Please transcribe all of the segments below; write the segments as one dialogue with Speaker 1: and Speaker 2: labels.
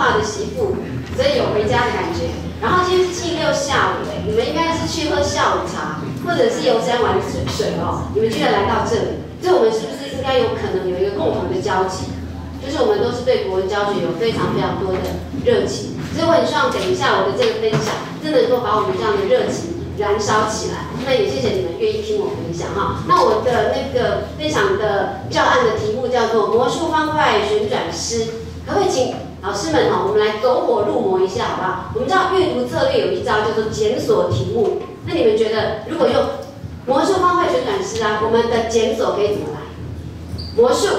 Speaker 1: 化的媳妇，所以有回家的感觉。然后今天是星期六下午你们应该是去喝下午茶，或者是游山玩水哦。你们居然来到这里，所以我们是不是应该有可能有一个共同的交集？就是我们都是对国文教学有非常非常多的热情，所以我很希望等一下我的这个分享，真的能够把我们这样的热情燃烧起来。那也谢谢你们愿意听我分享哈。那我的那个分享的教案的题目叫做魔术方块旋转诗，可不可以请老师们我们来走火入魔一下好不好？我们知道阅读策略有一招叫做检索题目，那你们觉得如果用魔术方块旋转诗我们的检索可以怎么来？魔术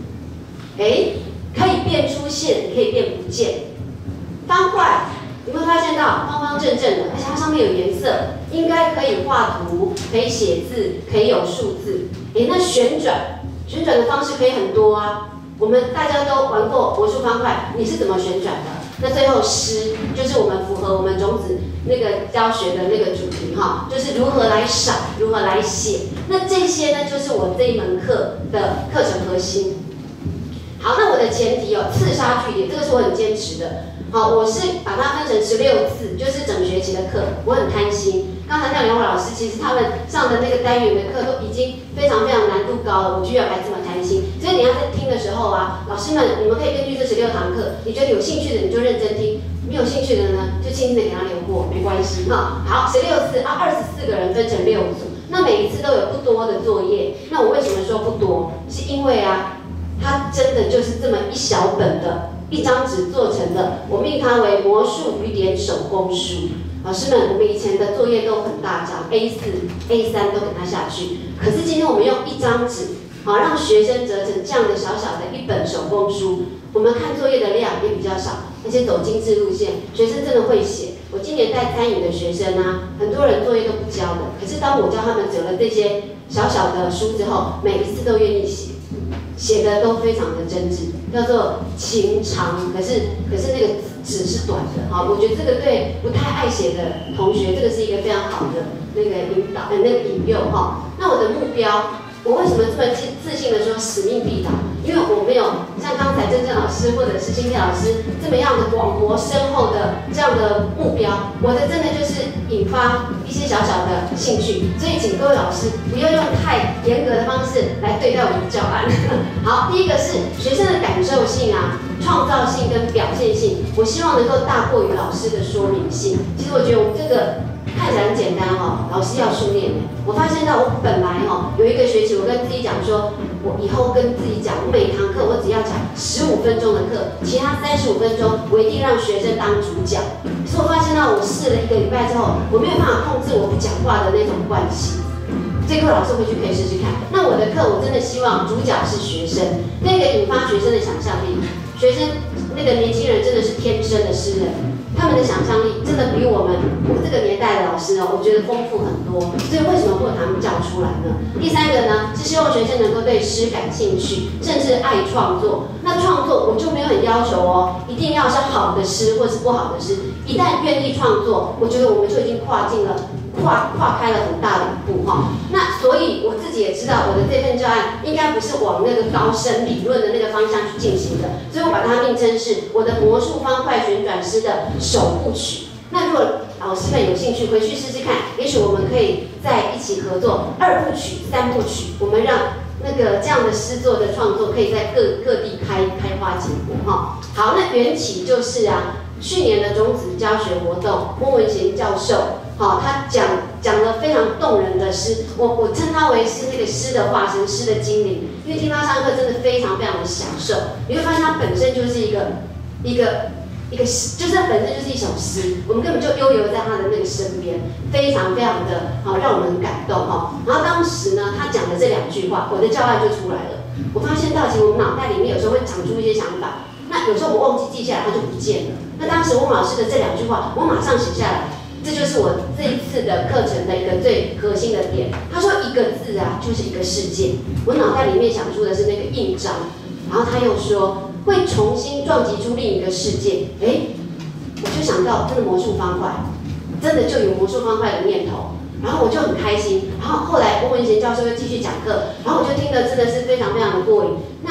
Speaker 1: 可以变出现，也可以变不见。方块，有没有发现到方方正正的，而且它上面有颜色，应该可以画图，可以写字，可以有数字。那旋转的方式可以很多我们大家都玩过魔术方块，你是怎么旋转的？那最后诗就是我们符合我们种子那个教学的那个主题就是如何来赏，如何来写。那这些呢，就是我这一门课的课程核心。好，那我的前提刺杀句点，这个是我很坚持的。我是把它分成16次，就是整学期的课，我很贪心。刚才那两位老师，其实他们上的那个单元的课都已经非常非常难度高了，我居然还这么贪心。所以你要在听的时候老师们你们可以根据这16堂课，你觉得有兴趣的你就认真听，没有兴趣的呢就轻轻的给他留过，没关系好，16次24个人分成6组，那每一次都有不多的作业。那我为什么说不多？是因为它真的就是这么一小本的一张纸做成的，我命它为魔术语典手工书。老师们，我们以前的作业都很大张 ，A4、A3 都给它下去。可是今天我们用一张纸，让学生折成这样的小小的一本手工书。我们看作业的量也比较少，而且走精致路线，学生真的会写。我今年带餐饮的学生很多人作业都不交的，可是当我教他们折了这些小小的书之后，每一次都愿意写。写的都非常的真挚，叫做情长，可是那个纸是短的，我觉得这个对不太爱写的同学，这个是一个非常好的那个引导，那个引诱那我的目标，我为什么这么自信的说使命必达？因为我没有像刚才郑正老师或者是新天老师这么样的广博深厚的这样的目标，我的真的就是引发一些小小的兴趣，所以请各位老师不要用太严格的方式来对待我们的教案。好，第一个是学生的感受性创造性跟表现性，我希望能够大过于老师的说明性。其实我觉得我们这个看起来很简单老师要训练。我发现到我本来有一个学期，我跟自己讲说，我以后跟自己讲，我每堂课我只要讲15分钟的课，其他35分钟我一定让学生当主讲。可是我发现到我试了1个礼拜之后，我没有办法控制我不讲话的那种惯性。这个老师回去可以试试看。那我的课我真的希望主角是学生，那个引发学生的想象力。学生那个年轻人真的是天生的诗人，他们的想象力真的比我这个年代的老师我觉得丰富很多。所以为什么不把他们叫出来呢？第三个呢，是希望学生能够对诗感兴趣，甚至爱创作。那创作我就没有很要求一定要是好的诗或是不好的诗。一旦愿意创作，我觉得我们就已经跨开了很大的一步那所以我自己也知道，我的这份教案应该不是往那个高深理论的那个方向去进行的，所以我把它命称是我的魔术方块旋转诗的首部曲。那如果老师们有兴趣，回去试试看，也许我们可以在一起合作2部曲、3部曲，我们让那个这样的诗作的创作可以在各地开花结果好，那缘起就是去年的种子教学活动，翁文贤教授他讲了非常动人的诗，我称他为是那个诗的化身，诗的精灵。因为听他上课真的非常非常的享受，你会发现他本身就是一个诗，就是它本身就是一首诗，我们根本就悠游在他的那个身边，非常非常的让我们很感动然后当时呢，他讲的这2句话，我的教案就出来了。我发现到其实我们脑袋里面有时候会长出一些想法，那有时候我忘记记下来，它就不见了。那当时翁老师的这2句话，我马上写下来。这就是我这一次的课程的一个最核心的点。他说1个字就是一个世界。我脑袋里面想出的是那个印章，然后他又说会重新撞击出另一个世界。我就想到真的魔术方块，真的就有魔术方块的念头，然后我就很开心。然后后来翁文贤教授又继续讲课，然后我就听得真的是非常非常的过瘾。那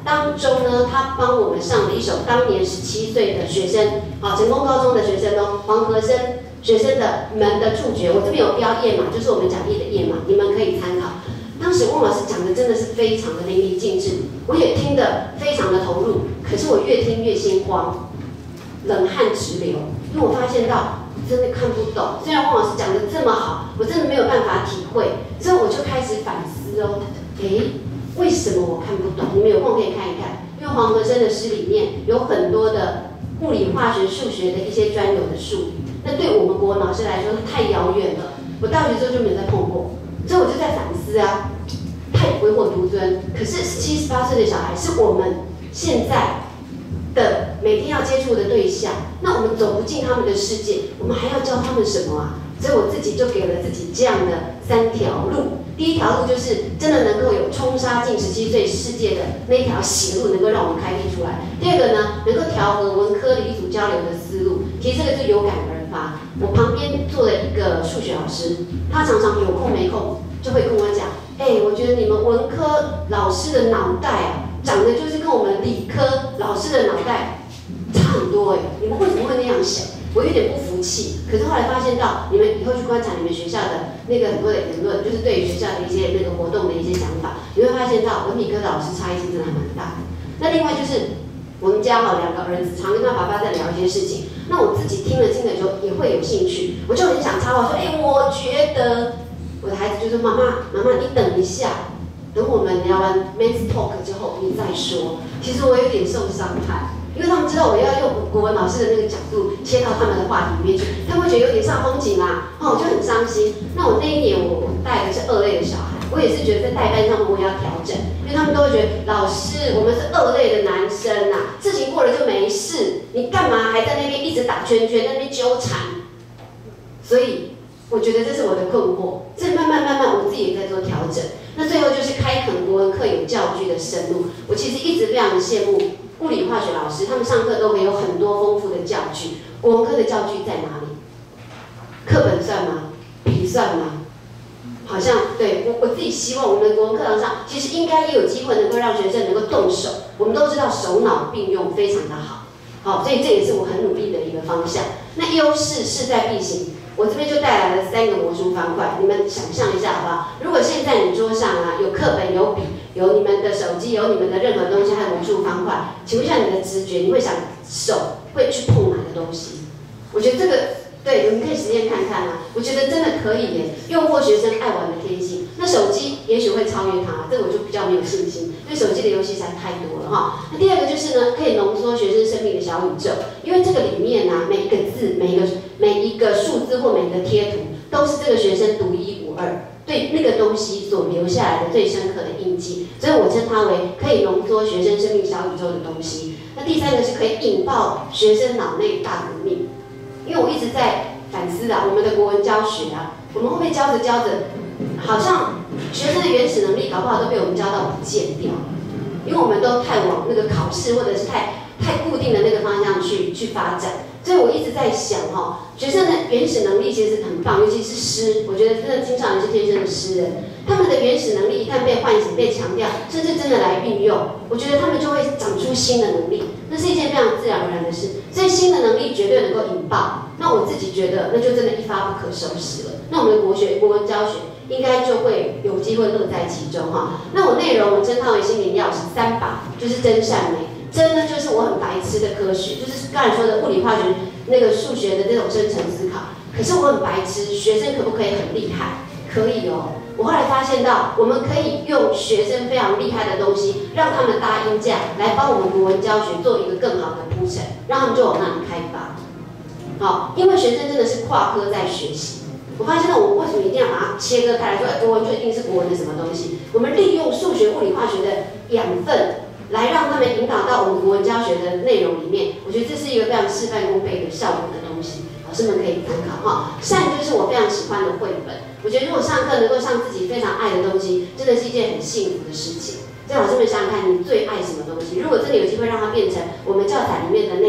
Speaker 1: 当中呢，他帮我们上了一首当年17岁的学生，成功高中的学生哦，黄和生学生的们的注解，我这边有标页码，就是我们讲义的页码，你们可以参考。当时翁老师讲的真的是非常的淋漓尽致，我也听得非常的投入，可是我越听越心慌，冷汗直流，因为我发现到真的看不懂。虽然翁老师讲的这么好，我真的没有办法体会，所以我就开始反思哦，为什么我看不懂？你们有空可以看一看，因为黄和生的诗里面有很多的物理、化学、数学的一些专有的术语，那对我们国文老师来说太遥远了。我大学之后就没有再碰过，所以我就在反思啊，太唯我独尊。可是17、18岁的小孩是我们现在的每天要接触的对象，那我们走不进他们的世界，我们还要教他们什么啊？所以我自己就给了自己这样的3条路。第一条路就是真的能够有冲杀进17岁世界的那一条血路，能够让我们开辟出来。第二个呢，能够调和文科理组交流的思路。其实这个就有感而发。我旁边坐了一个数学老师，他常常有空没空就会跟我讲，我觉得你们文科老师的脑袋啊，长得就是跟我们理科老师的脑袋差很多你们为什么会那样想？我有点不服气，可是后来发现到，你们以后去观察你们学校的那个很多的言论，就是对于学校的一些那个活动的一些想法，你会发现到文理科的老师差异性真的还蛮大的。那另外就是我们家2个儿子常跟他爸爸在聊一些事情，那我自己听了就也会有兴趣，我就很想插话说，我觉得我的孩子就说妈妈你等一下，等我们聊完 men's talk 之后你再说。其实我有点受伤害。因为他们知道我要用国文老师的那个角度切到他们的话题里面去，他们会觉得有点煞风景啦，我就很伤心。那我那一年我带的是2类的小孩，我也是觉得在代班上面我也要调整，因为他们都会觉得老师我们是2类的男生事情过了就没事，你干嘛还在那边一直打圈圈，在那边纠缠？所以我觉得这是我的困惑，这慢慢我自己也在做调整。那最后就是开垦国文课有教具的深入，我其实一直非常的羡慕物理化学老师，他们上课都可以有很多丰富的教具。国文科的教具在哪里？课本算吗？笔算吗？好像对我自己希望我们的国文课堂上，其实应该也有机会能够让学生能够动手。我们都知道手脑并用非常的好，所以这也是我很努力的一个方向。那优势势在必行。我这边就带来了3个魔术方块，你们想象一下好不好？如果现在你桌上有课本、有笔、有你们的手机、有你们的任何东西，还有魔术方块，请问一下你的直觉，你会想手会去碰哪个东西？我觉得这个对，你们可以实验看看我觉得真的可以诱惑学生爱玩的天性。那手机也许会超越它，这个我就比较没有信心，因为手机的游戏实在太多了那第二个就是呢，可以浓缩学生生命的小宇宙，因为这个里面每一个字、每一个数字或每一个贴图，都是这个学生独一无二对那个东西所留下来的最深刻的印记，所以我称它为可以浓缩学生生命小宇宙的东西。那第3个是可以引爆学生脑内大革命，因为我一直在反思我们的国文教学我们会不会教着教着，好像学生的原始能力搞不好都被我们教到不见掉，因为我们都太往那个考试或者是太固定的那个方向去发展。所以我一直在想学生的原始能力其实很棒，尤其是诗，我觉得真的青少年是天生的诗人，他们的原始能力一旦被唤醒、被强调，甚至真的来运用，我觉得他们就会长出新的能力，那是一件非常自然而然的事。所以新的能力绝对能够引爆，那我自己觉得那就真的一发不可收拾了。那我们的国文教学应该就会有机会乐在其中那我内容我称它为心灵钥匙3把，就是真善美。真呢，就是我很白痴的科学，就是刚才说的物理、化学、那个数学的这种深层思考。可是我很白痴，学生可不可以很厉害？可以我后来发现到，我们可以用学生非常厉害的东西，让他们搭音架来帮我们国文教学做一个更好的铺陈，让他们就往那里开发。因为学生真的是跨科在学习。我发现到我为什么一定要把它切割开来，说国文就一定是国文的什么东西？我们利用数学、物理、化学的养分。来让他们引导到我们国文教学的内容里面，我觉得这是一个非常事半功倍的效果的东西，老师们可以参考善就是我非常喜欢的绘本，我觉得如果上课能够上自己非常爱的东西，真的是一件很幸福的事情。所以老师们想想看，你最爱什么东西？如果真的有机会让它变成我们教材里面的内容，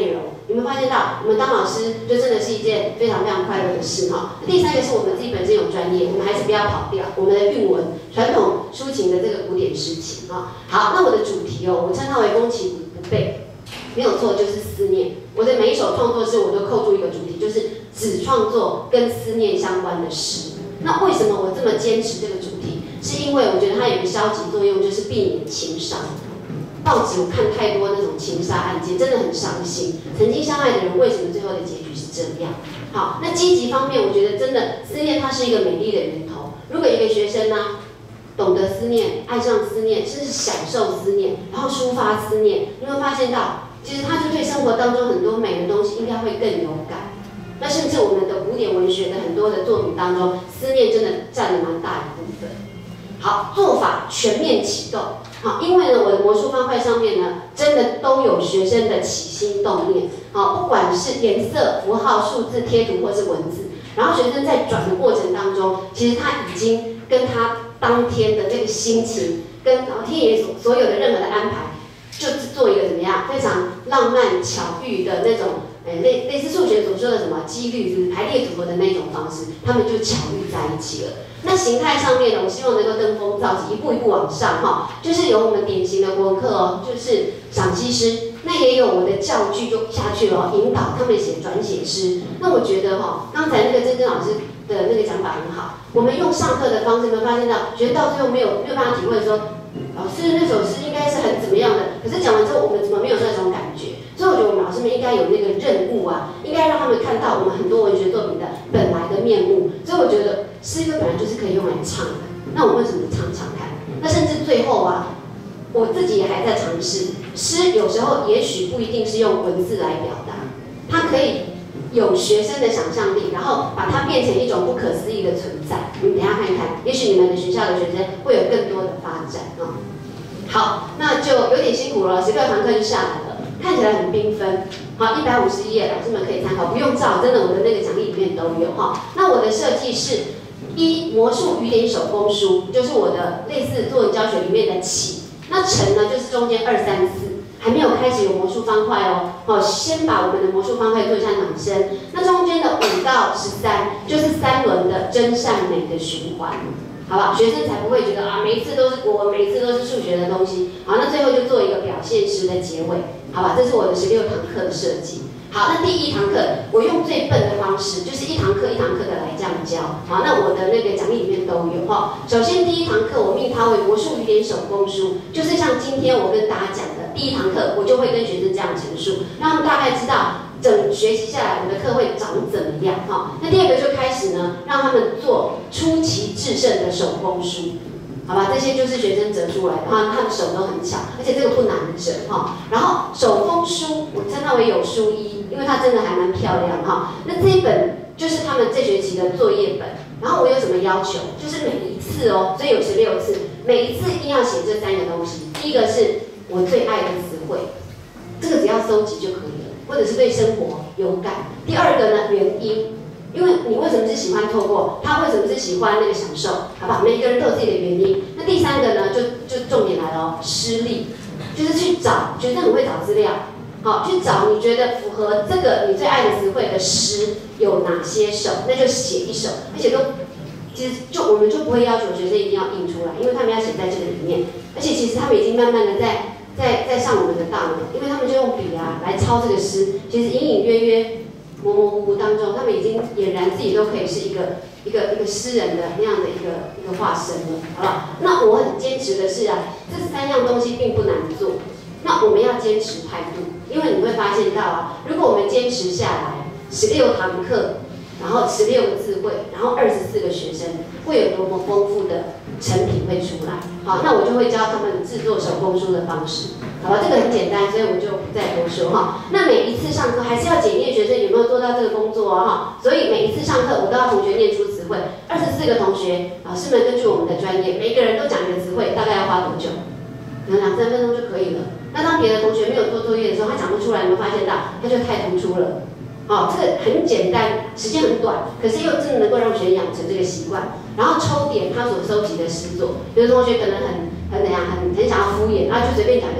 Speaker 1: 有没有发现到，我们当老师就真的是一件非常非常快乐的事哈。第三个是我们自己本身有专业，我们还是不要跑掉我们的韵文、传统抒情的这个古典诗情啊。好，那我的主题哦，我称它为攻其不备，没有错，就是思念。我的每一首创作诗，我都扣住一个主题，就是只创作跟思念相关的诗。那为什么我这么坚持这个主题？是因为我觉得它有一个消极作用，就是避免情伤。报纸我看太多那种情杀案件，真的很伤心。曾经相爱的人，为什么最后的结局是这样？好，那积极方面，我觉得真的思念它是一个美丽的源头。如果一个学生呢，懂得思念，爱上思念，甚至享受思念，然后抒发思念，你会发现到，其实他就对生活当中很多美的东西应该会更有感。那甚至我们的古典文学的很多的作品当中，思念真的占了蛮大一部分。好，做法全面启动。好，因为呢，我的魔术方块上面呢，真的都有学生的起心动念。好，不管是颜色、符号、数字、贴图或是文字，然后学生在转的过程当中，其实他已经跟他当天的那个心情，跟老天爷所有的任何的安排，就是做一个怎么样非常浪漫巧遇的那种。类似数学所说的什么几率是排列组合的那种方式，他们就巧遇在一起了。那形态上面呢，我希望能够登峰造极，一步一步往上哈，就是有我们典型的国文课哦，就是赏析诗，那也有我的教具就下去了，引导他们转写诗。那我觉得哈，刚才那个珍珍老师的那个讲法很好，我们用上课的方式，有没有发现到，学生到最后没有办法体会说，老师那首诗应该是很怎么样的，可是讲完之后，我们怎么没有那种感觉？所以我觉得我们老师们应该有那个任务啊，应该让他们看到我们很多文学作品的本来的面目。所以我觉得诗歌本来就是可以用来唱的，那我为什么不唱唱看？那甚至最后啊，我自己也还在尝试，诗有时候也许不一定是用文字来表达，它可以有学生的想象力，然后把它变成一种不可思议的存在。你们等一下看看，也许你们的学校的学生会有更多的发展啊。好，那就有点辛苦了，16堂课就下来了。看起来很缤纷，好，151页，老师们可以参考，不用照，真的我的那个讲义里面都有哈。那我的设计是魔术语典手工书，就是我的类似作文教学里面的起，那成呢就是中间2、3、4，还没有开始有魔术方块哦。好，先把我们的魔术方块做一下暖身。那中间的5到13就是3轮的真善美的循环。好吧，学生才不会觉得啊，每一次都是国文，每一次都是数学的东西。好，那最后就做一个表现诗的结尾，好吧，这是我的16堂课的设计。好，那第1堂课我用最笨的方式，就是1堂课1堂课的来这样教。好，那我的那个讲义里面都有哈。首先第1堂课我命它为魔术语典手工书，就是像今天我跟大家讲的第1堂课，我就会跟学生这样陈述，让他们大概知道。整学习下来，我的课会长怎么样？哈，那第2个就开始呢，让他们做出奇制胜的手工书，好吧？这些就是学生折出来的，哈，他的手都很巧，而且这个不难折哈。然后手工书，我称它为有书衣，因为它真的还蛮漂亮哈。那这一本就是他们这学期的作业本。然后我有什么要求？就是每一次哦，所以有16次，每一次一定要写这3个东西。第一个是我最爱的词汇，这个只要搜集就可以了。或者是对生活有感。第2个呢，原因，因为你为什么是喜欢透过，他为什么是喜欢那个享受，好不好？每一个人都有自己的原因。那第3个呢，就重点来了哦，施力，就是去找，学生很会找资料，好，去找你觉得符合这个你最爱的词汇的诗有哪些首，那就写一首，而且都。其实我们就不会要求学生一定要印出来，因为他们要写在这个里面，而且其实他们已经慢慢的在上我们的大脑，因为他们就用笔啊来抄这个诗，其实隐隐约约、模模糊糊当中，他们已经俨然自己都可以是一个诗人的那样的一个化身了，好不好？那我很坚持的是啊，这3样东西并不难做，那我们要坚持态度，因为你会发现到啊，如果我们坚持下来，16堂课。然后16个字汇，然后24个学生，会有多么丰富的成品会出来。好，那我就会教他们制作手工书的方式。好吧，这个很简单，所以我就不再多说哈。那每一次上课还是要检验学生有没有做到这个工作哦哈。所以每一次上课我都要同学念出词汇，24个同学，老师们根据我们的专业，每一个人都讲一个词汇，大概要花多久？可能2、3分钟就可以了。那当别的同学没有做作业的时候，他讲不出来，有没有发现到？他就太突出了。哦，这个很简单，时间很短，可是又真的能够让学生养成这个习惯。然后抽点他所收集的诗作，有的同学可能很怎样，很想要敷衍，然后就随便讲一个词，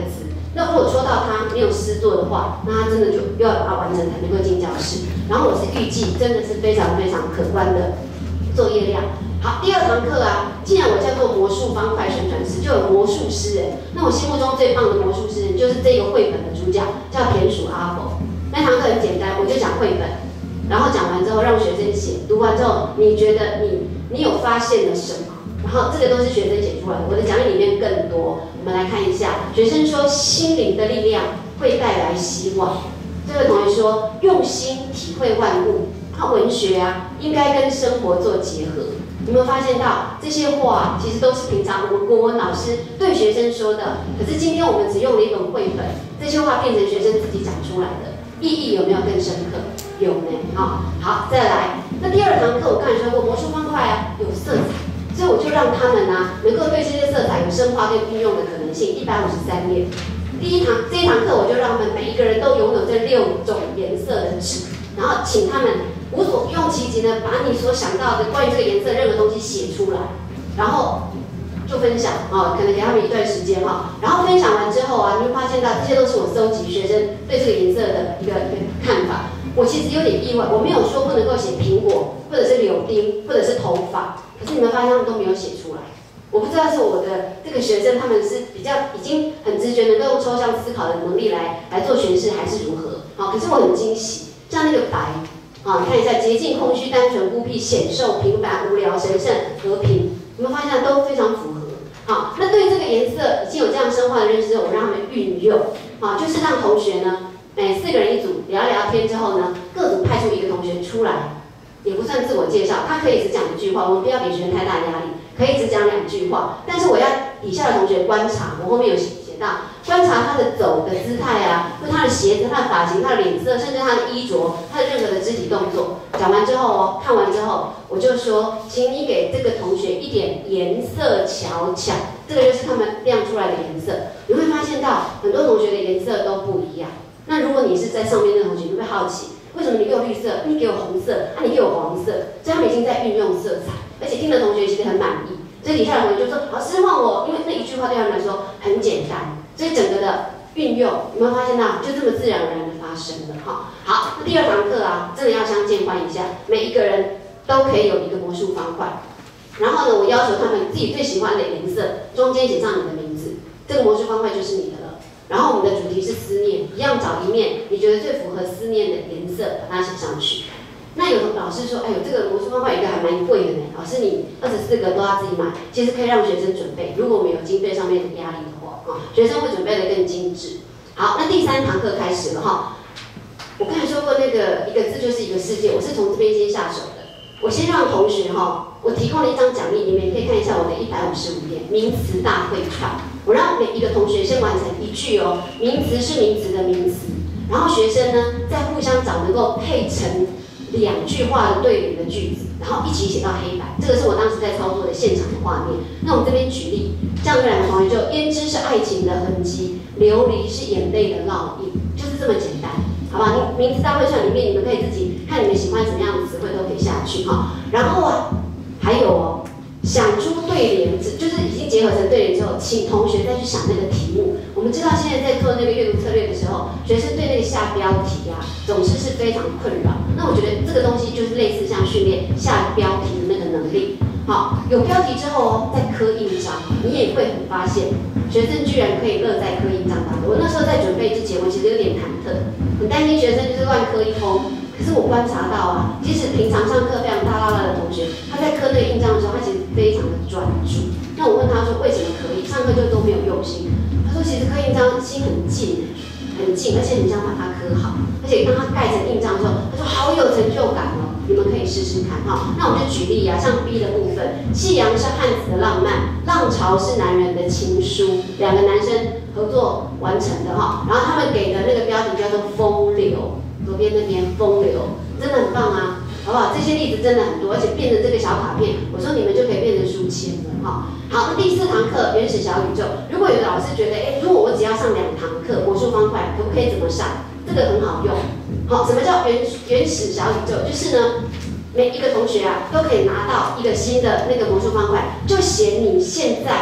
Speaker 1: 那如果戳到他没有诗作的话，那他真的就又要把它完成才能够进教室。然后我是预计真的是非常非常可观的作业量。好，第二堂课啊，既然我叫做魔术方块旋转师，就有魔术诗人。那我心目中最棒的魔术诗人就是这个绘本的主角，叫田鼠阿佛。那堂课很简单，我就讲绘本，然后讲完之后让学生写，读完之后你觉得你有发现了什么？然后这个都是学生写出来的，我的讲义里面更多。我们来看一下，学生说心灵的力量会带来希望。这位同学说用心体会万物，文学啊应该跟生活做结合。有没有发现到这些话其实都是平常我们国文老师对学生说的，可是今天我们只用了一本绘本，这些话变成学生自己讲出来的，意义有没有更深刻？有呢。好，再来。那第二堂课我刚才说过，魔术方块啊有色彩。所以我就让他们啊，能够对这些色彩有深化跟运用的可能性。153页，这一堂课我就让他们每一个人都拥有这6种颜色的纸，然后请他们无所不用其极的把你所想到的关于这个颜色任何东西写出来，然后就分享可能给他们一段时间然后分享完之后啊，你会发现到这些都是我搜集学生对这个颜色的一个看法。我其实有点意外，我没有说不能够写苹果，或者是柳丁，或者是头发，可是你们发现他们都没有写出来。我不知道是我的这个学生他们是比较已经很直觉能够用抽象思考的能力来做诠释，还是如何？可是我很惊喜，像那个白看一下，洁净、空虚、单纯、孤僻、显瘦、平凡、无聊、神圣、和平，你们发现都非常符合。那对这个颜色已经有这样深化的认识，我让他们运用就是让同学呢。4个人一组聊聊天之后呢，各组派出一个同学出来，也不算自我介绍，他可以只讲1句话，我们不要给学生太大压力，可以只讲2句话。但是我要底下的同学观察，我后面有写到，观察他的走的姿态啊，或他的鞋子、他的发型、他的脸色，甚至他的衣着、他的任何的肢体动作。讲完之后看完之后，我就说，请你给这个同学一点颜色瞧瞧，这个就是他们亮出来的颜色。你会发现到很多同学的颜色都不一样。那如果你是在上面那个同学，你会好奇，为什么你给我绿色，你给我红色，你给我黄色？所以他们已经在运用色彩，而且听的同学其实很满意。所以底下的同学就说：“老师换我，因为那1句话对他们来说很简单。”所以整个的运用，有没有发现到就这么自然而然的发生了？好，那第2堂课啊，真的要相见欢一下，每一个人都可以有一个魔术方块。然后呢，我要求他们自己最喜欢的颜色，中间写上你的名字，这个魔术方块就是你的了。然后我们的主题是思念，一样找一面你觉得最符合思念的颜色，把它写上去。那有的老师说，哎呦，这个魔术方块一个还蛮贵的呢，老师你24个都要自己买，其实可以让学生准备。如果我们有经费上面的压力的话，学生会准备的更精致。好，那第3堂课开始了我刚才说过，那个一个字就是一个世界，我是从这边先下手的。我先让同学我提供了一张奖励，你们也可以看一下我的155页名词大会串。我让每一个同学先完成1句名词是名词的名词，然后学生呢再互相找能够配成2句话的对联的句子，然后一起写到黑板。这个是我当时在操作的现场的画面。那我们这边举例，这样这2个同学就胭脂是爱情的痕迹，琉璃是眼泪的烙印，就是这么简单，好吧？名词大会串里面你们可以自己看你们喜欢什么样的词汇都可以下去然后还有想出对联，就是已经结合成对联之后，请同学再去想那个题目。我们知道现在在做那个阅读策略的时候，学生对那个下标题总是非常困扰。那我觉得这个东西就是类似像训练下标题的那个能力。有标题之后再刻印章，你也会很发现，学生居然可以乐在刻印章当中。我那时候在准备之前，我其实有点忐忑，很担心学生就是乱刻一通。可是我观察到即使平常上课非常大拉拉的同学，他在刻那个印章的时候，他其实非常的专注。那我问他说为什么可以？上课就都没有用心。他说其实刻印章心很静，很静，而且很想把它刻好。而且当他盖成印章的时候，他说好有成就感你们可以试试看那我们就举例像 B 的部分，夕阳是汉子的浪漫，浪潮是男人的情书，2个男生合作完成的然后他们给的那个标题叫做风流，左边那边风流，真的很棒好不好？这些例子真的很多，而且变成这个小卡片，我说你们就可以变成书签了好，那第4堂课原始小宇宙，如果有的老师觉得如果我只要上2堂课魔术方块，可不可以怎么上？这个很好用。什么叫原始小宇宙？就是呢，每一个同学都可以拿到一个新的那个魔术方块，就写你现在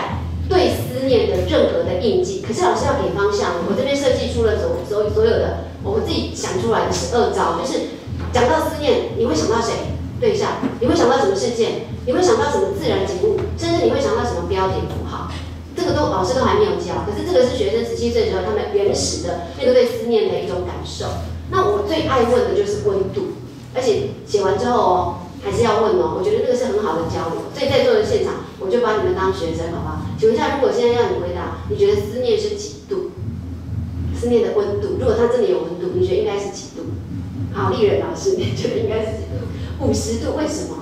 Speaker 1: 对思念的任何的印记。可是老师要给方向，我这边设计出了所有的我自己想出来的12招，就是讲到思念，你会想到谁？对象，你会想到什么事件？你会想到什么自然景物？甚至你会想到什么标点符号？这个老师都还没有教，可是这个是学生17岁的时候他们原始的那个对思念的一种感受。那我最爱问的就是温度，而且写完之后哦，还是要问哦，我觉得那个是很好的交流。所以在座的现场，我就把你们当学生，好不好？请问一下，如果现在让你回答，你觉得思念是几度？思念的温度，如果它真的有温度，你觉得应该是几度？好，丽人老师，你觉得应该是几度？50度，为什么？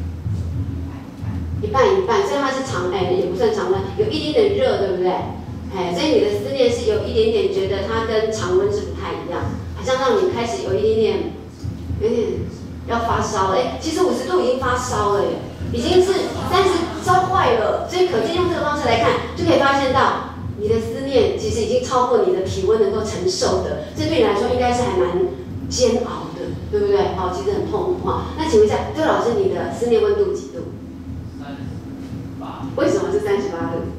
Speaker 1: 一半一半，所以它是也不算常温，有一点点热，对不对？所以你的思念是有一点点觉得它跟常温是不太一样，好像让你开始有一点要发烧了。其实50度已经发烧了耶，已经是30烧坏了。所以可见用这个方式来看，就可以发现到你的思念其实已经超过你的体温能够承受的，这对你来说应该是还蛮煎熬的，对不对？其实很痛苦哈。那请问一下，这位老师，你的思念温度几度？38。为什么是38度？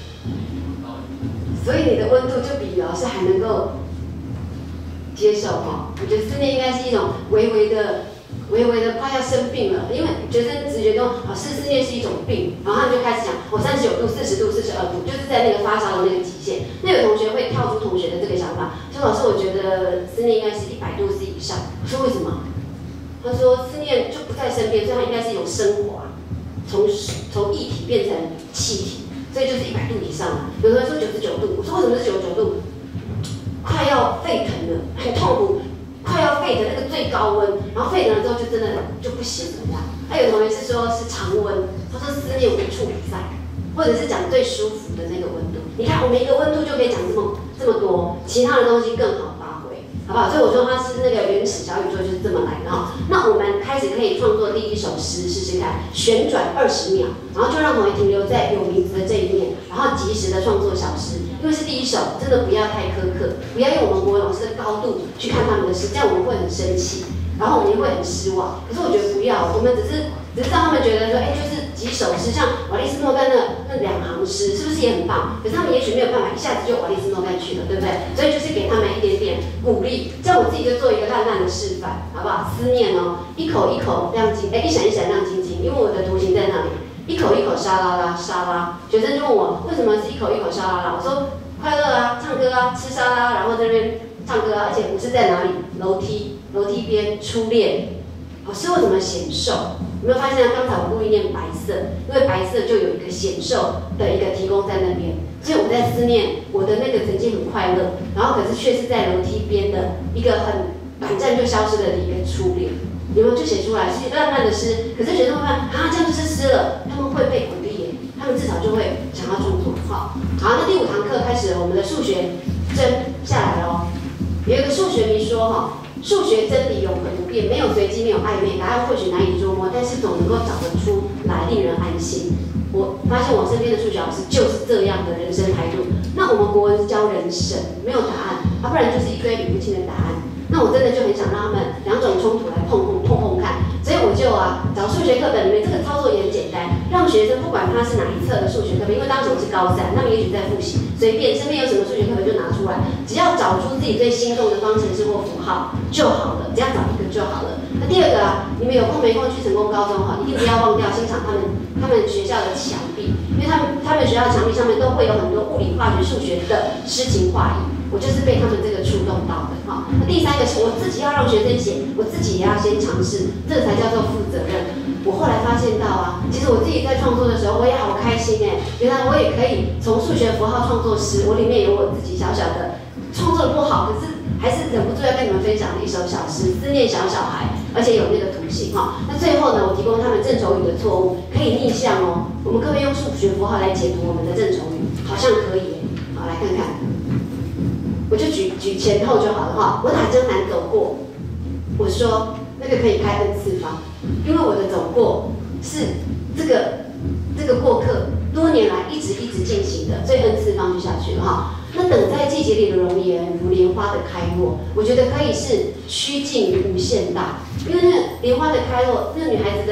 Speaker 1: 所以你的温度就比老师还能够接受哈。我觉得思念应该是一种微微的快要生病了，因为学生直觉中老师思念是一种病，然后他们就开始讲39度、40度、42度，就是在那个发烧的那个极限。那有同学会跳出同学的这个想法，说老师，我觉得思念应该是100度 C 以上。我说为什么？他说思念就不在身边，所以它应该是一种升华，从液体变成气体。所以就是100度以上了。有的人说99度，我说为什么是99度？快要沸腾了，很痛苦，快要沸腾那个最高温，然后沸腾了之后就真的就不行了这样。还有同学是说是常温，他说思念无处不在，或者是讲最舒服的那个温度。你看我们一个温度就可以讲这么多，其他的东西更好发挥，好不好？所以我说它是那个原始小宇宙就是这么来的哈。那我们开始可以创作第一首诗试试看，旋转20秒，然后就让同学停留在有名字的这一面，然后及时的创作小诗。因为是第一首，真的不要太苛刻，不要用我们国文老师的高度去看他们的诗，这样我们会很生气，然后我们也会很失望。可是我觉得不要，我们只是让他们觉得说，就是几首诗，像瓦利斯诺干那2行诗，是不是也很棒？可是他们也许没有办法一下子就瓦利斯诺干去了，对不对？所以就是给他们一点点鼓励。这样我自己就做一个烂烂的示范，好不好？思念哦，一口一口亮晶，一闪一闪亮晶晶，因为我的图形在那里。一口一口沙拉拉沙拉，学生就问我为什么是一口一口沙拉拉？我说快乐啊，唱歌啊，吃沙拉，然后在那边唱歌啊，而且不是在哪里楼梯边初恋。老师为什么显瘦？有没有发现刚才我故意念白色，因为白色就有一个显瘦的一个提供在那边，所以我在思念我的那个曾经很快乐，然后可是却是在楼梯边的一个很短暂就消失了的一个初恋。有没有就写出来？是烂烂的诗，可是学生会看这样就是诗了，他们会被鼓励耶，他们至少就会想要创作。好，那第5堂课开始了，我们的数学真下来了。有一个数学迷说数学真理永恒不变，没有随机，没有暧昧，答案或许难以捉摸，但是总能够找得出来，令人安心。我发现我身边的数学老师就是这样的人生态度。那我们国文是教人生，没有答案，不然就是一堆理不清的答案。那我真的就很想让他们2种冲突来碰看，所以我就找数学课本里面，这个操作也很简单，让学生不管他是哪一册的数学课本，因为当时我是高3，他们也许在复习，随便身边有什么数学课本就拿出来，只要找出自己最心动的方程式或符号就好了，只要找一个就好了。那第2个你们有空没空去成功高中一定不要忘掉欣赏他们学校的墙壁，因为他们学校的墙壁上面都会有很多物理、化学、数学的诗情画意。我就是被他们这个触动到的那第3个是我自己要让学生写，我自己也要先尝试，这个才叫做负责任。我后来发现到其实我自己在创作的时候，我也好开心原来我也可以从数学符号创作诗，我里面有我自己小小的创作的不好，可是还是忍不住要跟你们分享的一首小诗，思念小孩，而且有那个图形那最后呢，我提供他们正愁语的错误，可以逆向我们可不可以用数学符号来解读我们的正愁语？好像可以好，来看看。我就举前后就好了我打江南走过，我说那个可以开 n 次方，因为我的走过是这个过客多年来一直进行的，所以 n 次方就下去了那等在季节里的容颜，如莲花的开落，我觉得可以是趋近于无限大，因为那个莲花的开落，那个女孩子的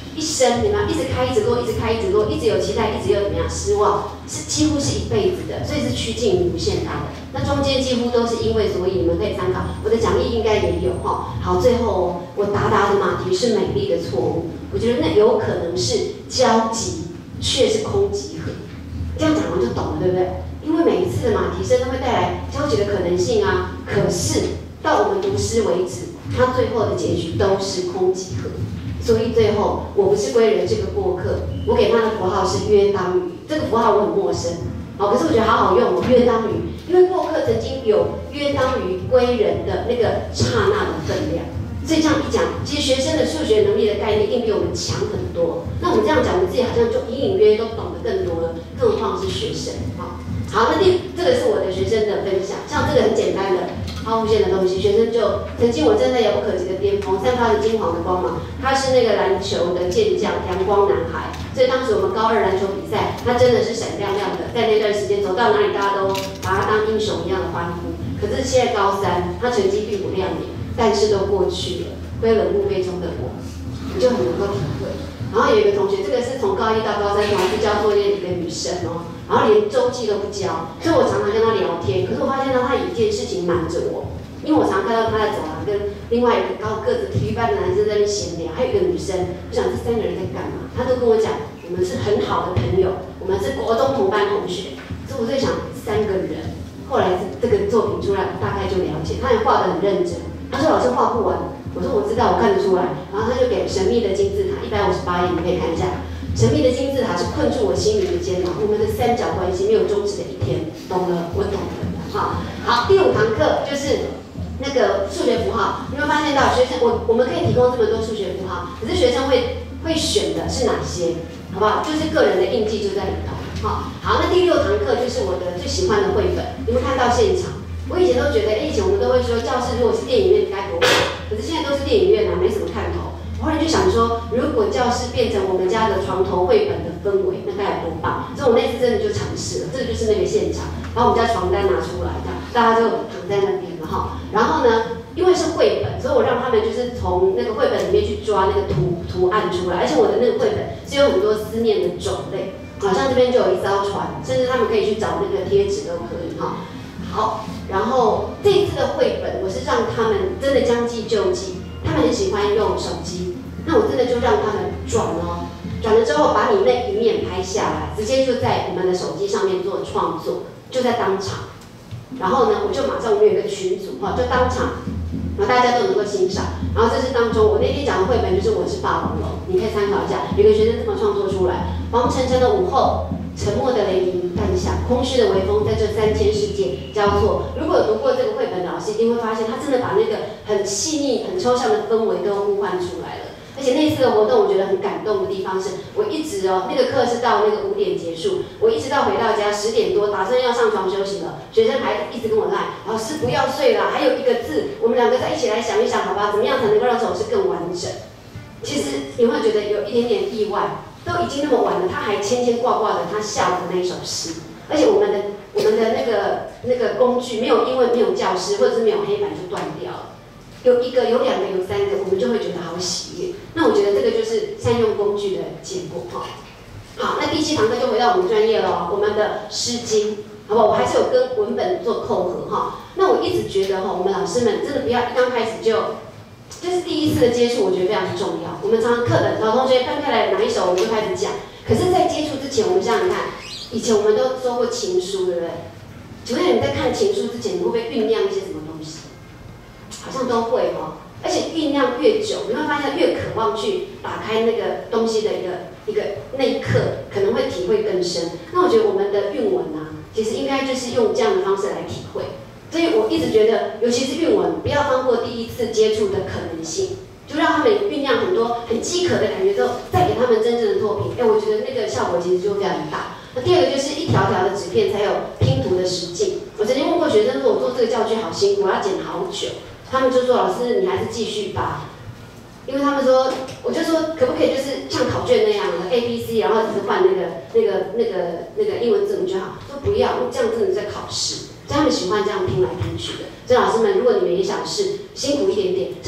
Speaker 1: 一生你们一直开一直落，一直开一直落，一直有期待，一直有怎么样失望，是几乎是一辈子的，所以是趋近于无限大的。那中间几乎都是因为，所以你们可以参考，我的讲义应该也有哈。好，最后我答的马蹄是美丽的错误，我觉得那有可能是交集，却是空集合。这样讲完就懂了，对不对？因为每一次的马蹄声都会带来交集的可能性啊，可是到我们读诗为止，它最后的结局都是空集合。所以最后，我不是归人这个过客，我给他的符号是约当于，这个符号我很陌生，可是我觉得好好用哦，约当于，因为过客曾经有约当于归人的那个刹那的分量，所以这样一讲，其实学生的数学能力的概念一定比我们强很多。那我们这样讲，我们自己好像就隐隐约约都懂得更多了，更何况是学生啊。好，那这个是我的学生的分享，像这个很简单的抛物线的东西，学生就曾经我真的遥不可及的巅峰，散发着金黄的光芒。他是那个篮球的健将，阳光男孩。所以当时我们高2篮球比赛，他真的是闪亮亮的，在那段时间走到哪里，大家都把他当英雄一样的欢呼。可是现在高3，他成绩并不亮眼，但是都过去了，归了墓碑中的我，你就很能够体会。然后有一个同学，这个是从高1到高3从来不交作业的一个女生哦，然后连周记都不交，所以我常常跟她聊天。可是我发现到她有一件事情瞒着我，因为我常看到她在走廊跟另外一个高个子体育班的男生在那边闲聊，还有一个女生，我想这3个人在干嘛？她都跟我讲，我们是很好的朋友，我们是国中同班同学。所以我在想3个人，后来这个作品出来，大概就了解。她也画得很认真，她说老师画不完。我说我知道，我看得出来。然后他就给神秘的金字塔158页，你可以看一下。神秘的金字塔是困住我心灵的监牢，我们的三角关系没有终止的一天，懂了，我懂了。好，第5堂课就是那个数学符号。你会发现到学生，我们可以提供这么多数学符号，可是学生会选的是哪些？好不好？就是个人的印记就在里头。好，那第6堂课就是我的最喜欢的绘本。你们看到现场，我以前都觉得，以前我们都会说教室如果是电影院该多好。可是现在都是电影院啊，没什么看头。我后来就想说，如果教室变成我们家的床头绘本的氛围，那该有多棒！所以我那次真的就尝试了，这就是那个现场，把我们家床单拿出来，大家就躺在那边了哈。然后呢，因为是绘本，所以我让他们就是从那个绘本里面去抓那个图案出来，而且我的那个绘本是有很多思念的种类，好像这边就有一艘船，甚至他们可以去找那个贴纸都可以哈。好，然后这一次的绘本，我是让他们真的将计就计，他们很喜欢用手机，那我真的就让他们转了之后把你那一面拍下来，直接就在我们的手机上面做创作，就在当场。然后呢，我就马上我们有一个群组就当场，然后大家都能够欣赏。然后这是当中我那天讲的绘本，就是我是霸王龙，你可以参考一下，有个学生这么创作出来，黄澄澄的午后。沉默的雷鸣弹响，空虚的微风在这3000世界交错。如果有读过这个绘本的老师，一定会发现他真的把那个很细腻、很抽象的氛围都呼唤出来了。而且那次的活动，我觉得很感动的地方是，我一直那个课是到那个5点结束，我一直到回到家10点多，打算要上床休息了，学生还一直跟我赖，老师不要睡了，还有一个字，我们2个再一起来想一想，好吧？怎么样才能够让这首诗更完整？其实你会觉得有一点点意外。都已经那么晚了，他还牵挂的，他下午的那一首诗，而且我们的那个工具没有，因为没有教师或者是没有黑板就断掉了，有1个、有2个、有3个，我们就会觉得好喜悦。那我觉得这个就是善用工具的结果哈。好，那第7堂课就回到我们专业了，我们的诗经，好不好？我还是有跟文本做扣合哈。那我一直觉得我们老师们真的不要一刚开始就是第一次的接触，我觉得非常重要。我们常常课本，老同学翻开来哪一首，我们就开始讲。可是，在接触之前，我们想想看，以前我们都收过情书，对不对？请问你在看情书之前，你会不会酝酿一些什么东西？好像都会而且酝酿越久，你会发现越渴望去打开那个东西的一个那一刻，可能会体会更深。那我觉得我们的韵文啊，其实应该就是用这样的方式来体会。所以我一直觉得，尤其是韵文，不要放过第一次接触的可能性，就让他们酝酿很多很饥渴的感觉之后，再给他们真正的作品。我觉得那个效果其实就非常大。那第2个就是一条条的纸片才有拼图的实境。我曾经问过学生说，我做这个教具好辛苦，我要剪好久。他们就说，老师你还是继续吧。因为他们说，我就说可不可以就是像考卷那样的 ABC， 然后只是换那个英文字母就好。说不要，这样真的在考试。所以他们喜欢这样拼来拼去的。所以老师们，如果你们也想试，辛苦一点点。甚至我觉得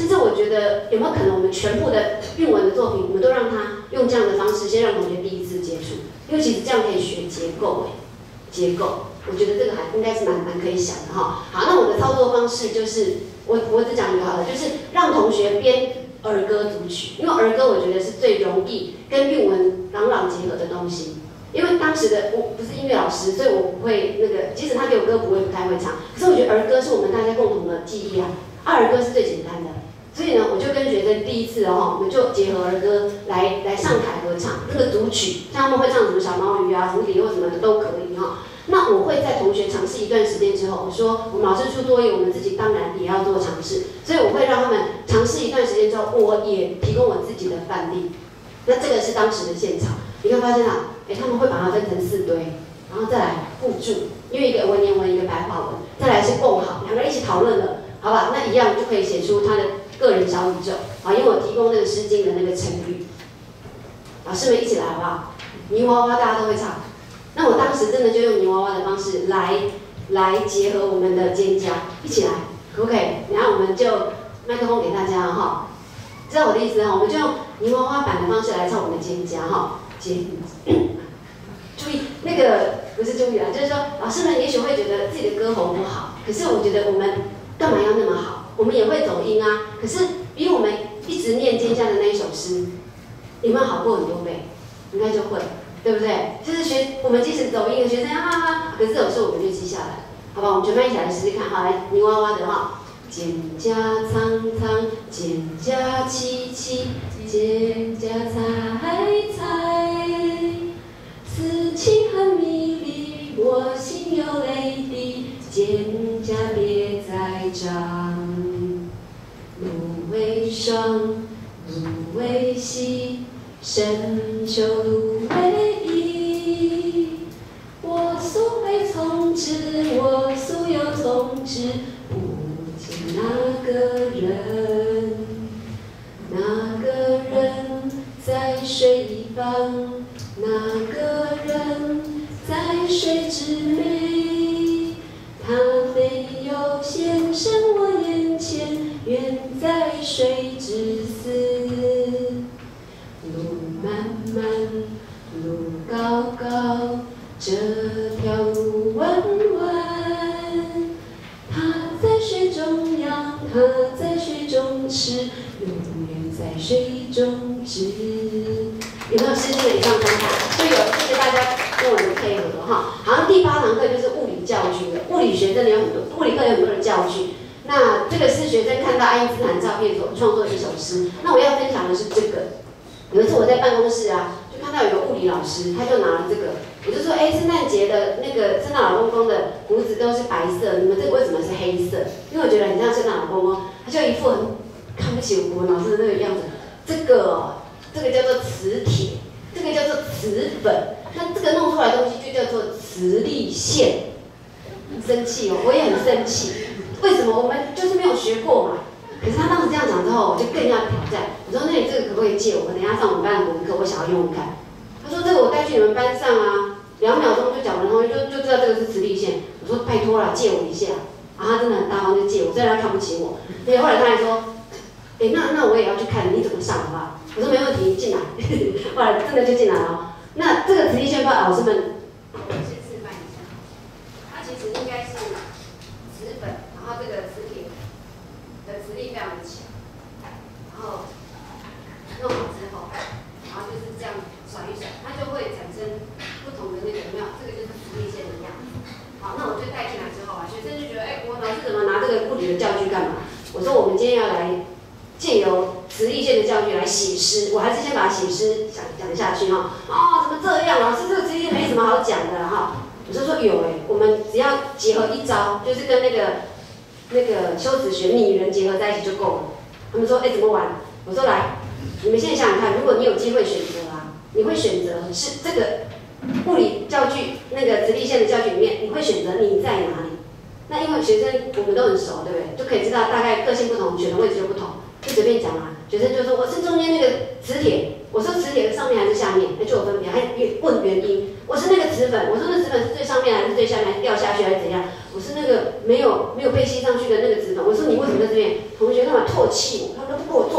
Speaker 1: 得有没有可能我们全部的韵文的作品，我们都让他用这样的方式，先让同学第一次接触，因为其实这样可以学结构结构，我觉得这个还应该是蛮可以想的哈。好，那我的操作方式就是我只讲一个好了，就是让同学编儿歌组曲，因为儿歌我觉得是最容易跟韵文朗朗结合的东西。因为当时的我不是音乐老师，所以我不会那个，即使他给我歌谱，我也不太会唱。可是我觉得儿歌是我们大家共同的记忆啊，儿歌是最简单的。所以呢，我就跟学生第一次我们就结合儿歌来上台合唱，那个组曲，像他们会唱什么小毛鱼啊、蝴蝶或什么的都可以哈。那我会在同学尝试一段时间之后，我说我们老师出作业，我们自己当然也要做尝试，所以我会让他们尝试一段时间之后，我也提供我自己的范例。那这个是当时的现场，你会发现啊，他们会把它分成4堆，然后再来附注，因为一个文言文，一个白话文，再来是共好，两个人一起讨论了，好吧？那一样就可以写出他的个人小宇宙啊，因为我提供那个《诗经》的那个成语，老师们一起来好不好？泥娃娃大家都会唱，那我当时真的就用泥娃娃的方式来结合我们的蒹葭，一起来，可不可以？然后我们就麦克风给大家哈。知道我的意思哈，我们就用泥娃娃版的方式来唱我们的蒹葭哈，注意那个不是注意啊，就是说老师们也许会觉得自己的歌喉不好，可是我觉得我们干嘛要那么好？我们也会走音啊，可是比我们一直念蒹葭的那一首诗，有没有好过很多倍？应该就会，对不对？就是我们即使走音的学生可是有时候我们就记下来，好吧？我们全班一起来试试看，好，来泥娃娃的哈。蒹葭苍苍，蒹葭萋萋，蒹葭采采。此情很迷离，我心有泪滴。蒹葭别再长，芦苇霜，芦苇稀，深秋芦苇溢。我素未从之，我素有从之。那个人在水一方，那个人在水之湄。他没有现身我眼前，远在水之思。路漫漫，路高高，这条路弯弯。他在水中央，他在水中吃，永远在水中止。有没有诗经的以上三看？就有，谢谢大家跟我的配合哈。好像第8堂课就是物理教具了，物理学真的有很多，物理课有很多的教具。那这个是学生看到爱因斯坦照片所创作的一首诗。那我要分享的是这个。有一次我在办公室啊，就看到有个物理老师，他就拿了这个。我就说，圣诞节的那个圣诞老公公的胡子都是白色，你们这个为什么是黑色？因为我觉得很像圣诞老公公，他就一副很看不起我们老师的那个样子。这个叫做磁铁，这个叫做磁粉，那这个弄出来的东西就叫做磁力线。很生气哦，我也很生气。为什么？我们就是没有学过嘛。可是他当时这样讲之后，我就更要挑战。我说，那你这个可不可以借我？我等一下上我们班的国文课，我想要用用看。他说这个我带去你们班上啊，2秒钟就讲完，同学就知道这个是磁力线。我说拜托了，借我一下。他真的很大方，就借我，虽然他看不起我。对，后来他还说，那我也要去看你怎么上好不好？我说没问题，进来。后来真的就进来了。那这个磁力线，老师们，我先示范一下。它其实应该是磁粉，然后这个磁铁的磁力非常的强，然后弄好之后，然后就是这样甩一甩，它就会产生不同的那个有没有？这个就是磁力线的样子。好，那我就带进来之后啊，学生就觉得，我老师怎么拿这个物理的教具干嘛？我说我们今天要来借由磁力线的教具来写诗，我还是先把写诗讲下去哈。怎么这样？老师这个磁力线没什么好讲的哈。我就说有我们只要结合一招，就是跟那个修辞学拟人结合在一起就够了。他们说，怎么玩？我说来，你们现在想想看，如果你有机会选择啊，你会选择是这个物理教具那个磁力线的教具里面，你会选择你在哪里？那因为学生我们都很熟，对不对？就可以知道大概个性不同，选的位置就不同，就随便讲啦。学生就说我是中间那个磁铁，我说磁铁的上面还是下面，就有分别，还问原因。我是那个磁粉，我说那磁粉是最上面还是最下面，还是掉下去还是怎样？我是那个没有被吸上去的那个磁粉。我说你为什么在这边？同学干嘛唾弃我？他说不给我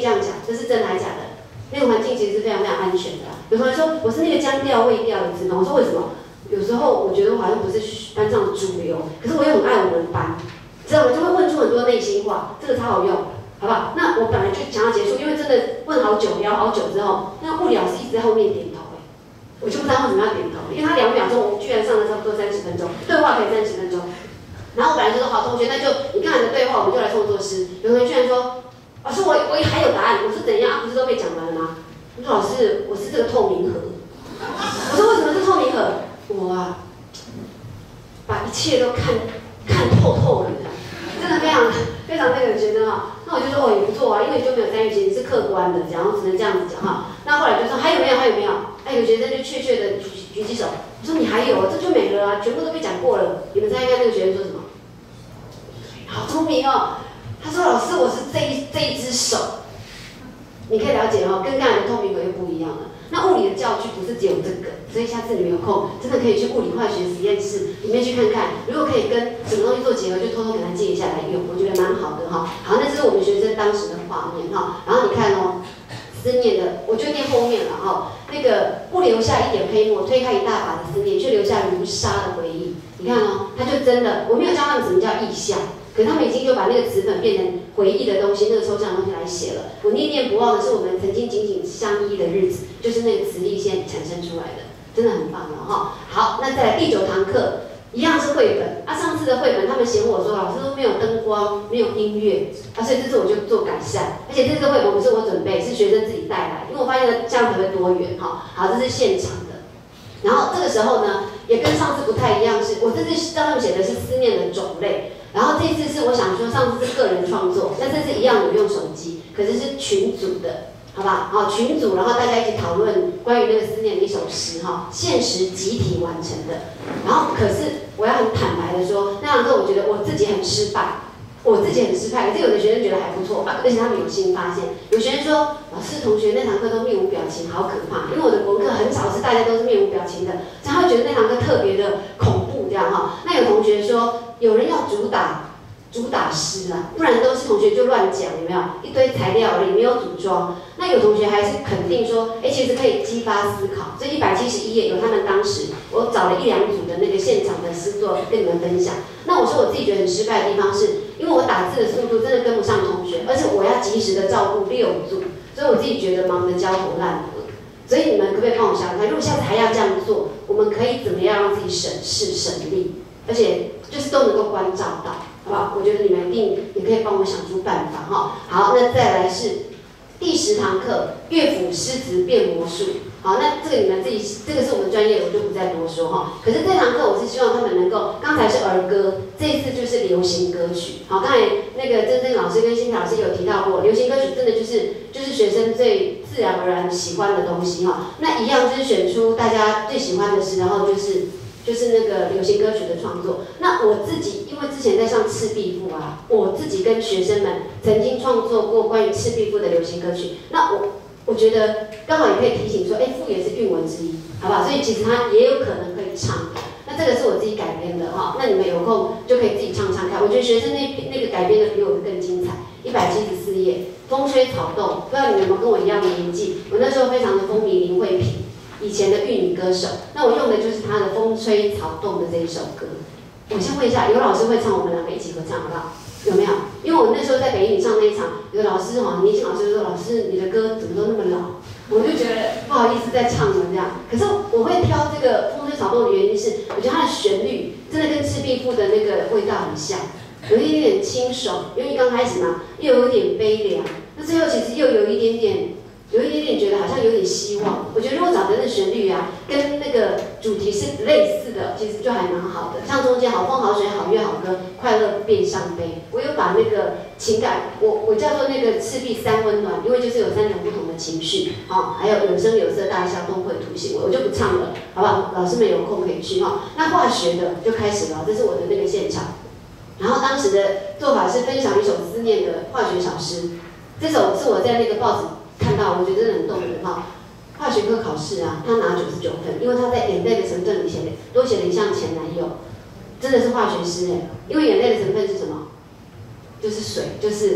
Speaker 1: 这样讲，这是真的还是假的？那个环境其实是非常非常安全的。有同学说我是那个将调未调的资本，我说为什么？有时候我觉得我好像不是班上的主流，可是我又很爱我们班，知道吗？就会问出很多内心话，这个超好用，好不好？那我本来就想要结束，因为真的问好久，聊好久之后，那物理老师一直在后面点头。我就不知道为什么要点头，因为他2秒钟，我们居然上了差不多30分钟，对话可以30分钟。然后我本来就说好，同学，那就你刚才的对话，我们就来创作诗。有同学居然说，老师我还有答案，我说怎样？不是都被讲完了吗？我说老师，我是这个透明盒。我说为什么是透明盒？我啊，把一切都看透透了，真的非常非常那个觉得哈。那我就说也不错啊，因为你就没有参与，其实是客观的，然后只能这样子讲哈。那后来就说还有没有？哎，有学生就确切的举起手，我说你还有，这就没了啊，全部都被讲过了。你们猜看那个学生说什么？好聪明哦！他说老师，我是这一只手。你可以了解哦，跟刚才的透明盒又不一样了。那物理的教具不是只有这个，所以下次你们有空真的可以去物理化学实验室里面去看看，如果可以跟什么东西做结合，就偷偷给它借下来用，我觉得蛮好的哈。好，那这是我们学生当时的画面哈。然后你看哦。思念的，我就念后面了哈。那个不留下一点黑墨，推开一大把的思念，却留下如沙的回忆。你看哦，他就真的，我没有教他们什么叫意象，可是他们已经就把那个词本变成回忆的东西，那个抽象的东西来写了。我念念不忘的是我们曾经紧紧相依的日子，就是那个词力线产生出来的，真的很棒了哈。好，那再来第9堂课。一样是绘本啊，上次的绘本他们嫌我说老师都没有灯光，没有音乐啊，所以这次我就做改善，而且这次绘本不是我准备，是学生自己带来，因为我发现这样才会多元哈。好，这是现场的，然后这个时候呢，也跟上次不太一样，是我这次让他们写的是思念的种类，然后这次是我想说上次是个人创作，那这次一样有用手机，可是是群组的。好吧，好群组，然后大家一起讨论关于那个思念的一首诗哈，限时集体完成的。然后可是我要很坦白的说，那堂课我觉得我自己很失败，可是有的学生觉得还不错，而且他们有新发现。有学生说，老师同学那堂课都面无表情，好可怕。因为我的国文课很少是大家都是面无表情的，所以他会觉得那堂课特别的恐怖这样哈。那有同学说，有人要主打诗啊，不然都是同学就乱讲，有没有？一堆材料而已，没有组装。那有同学还是肯定说，其实可以激发思考。这171页有他们当时我找了1、2组的那个现场的诗作跟你们分享。那我说我自己觉得很失败的地方是，因为我打字的速度真的跟不上同学，而且我要及时的照顾6组，所以我自己觉得忙得焦头烂额。所以你们可不可以帮我想想看，如果下次还要这样做，我们可以怎么样让自己省事省力，而且就是都能够关照到。好不好？我觉得你们一定也可以帮我想出办法哈。好，那再来是第10堂课，乐府诗词变魔术。好，那这个你们自己，这个是我们专业的，我就不再多说哈。可是这堂课我是希望他们能够，刚才是儿歌，这一次就是流行歌曲。好，刚才那个珍珍老师跟欣凯老师有提到过，流行歌曲真的就是学生最自然而然喜欢的东西哈。那一样就是选出大家最喜欢的诗，然后就是那个流行歌曲的创作。那我自己因为之前在上赤壁赋啊，我自己跟学生们曾经创作过关于赤壁赋的流行歌曲。那我觉得刚好也可以提醒说，赋也是韵文之一，好不好？所以其实它也有可能可以唱。那这个是我自己改编的哈，那你们有空就可以自己唱唱看。我觉得学生那个改编的比我的更精彩。174页，风吹草动，不知道你们有没有跟我一样的年纪？我那时候非常的风靡林慧萍。以前的玉女歌手，那我用的就是她的《风吹草动》的这一首歌。我先问一下，有老师会唱，我们2个一起合唱好不好？有没有？因为我那时候在北一女上那一场，有个老师年轻老师就说：“老师，你的歌怎么都那么老？”我就觉得不好意思再唱了这样。可是我会挑这个《风吹草动》的原因是，我觉得它的旋律真的跟赤壁赋的那个味道很像，有一点点清爽，因为刚开始嘛，又有一点悲凉，那最后其实又有一点点觉得好像有点希望。我觉得如果找的那旋律啊，跟那个主题是类似的，其实就还蛮好的。像中间好风好水好乐好歌，快乐变伤悲，我有把那个情感，我叫做那个赤壁3温暖，因为就是有3种不同的情绪，还有有声有色大笑动绘图形，我就不唱了，好不好？老师们有空可以去哈。那化学的就开始了，这是我的那个现场。然后当时的做法是分享一首思念的化学小诗，这首是我在那个报纸看到，我觉得真的很动人哈。化学课考试啊，他拿99分，因为他在眼泪的成分里多写了一项前男友，真的是化学诗哎。因为眼泪的成分是什么？就是水，就是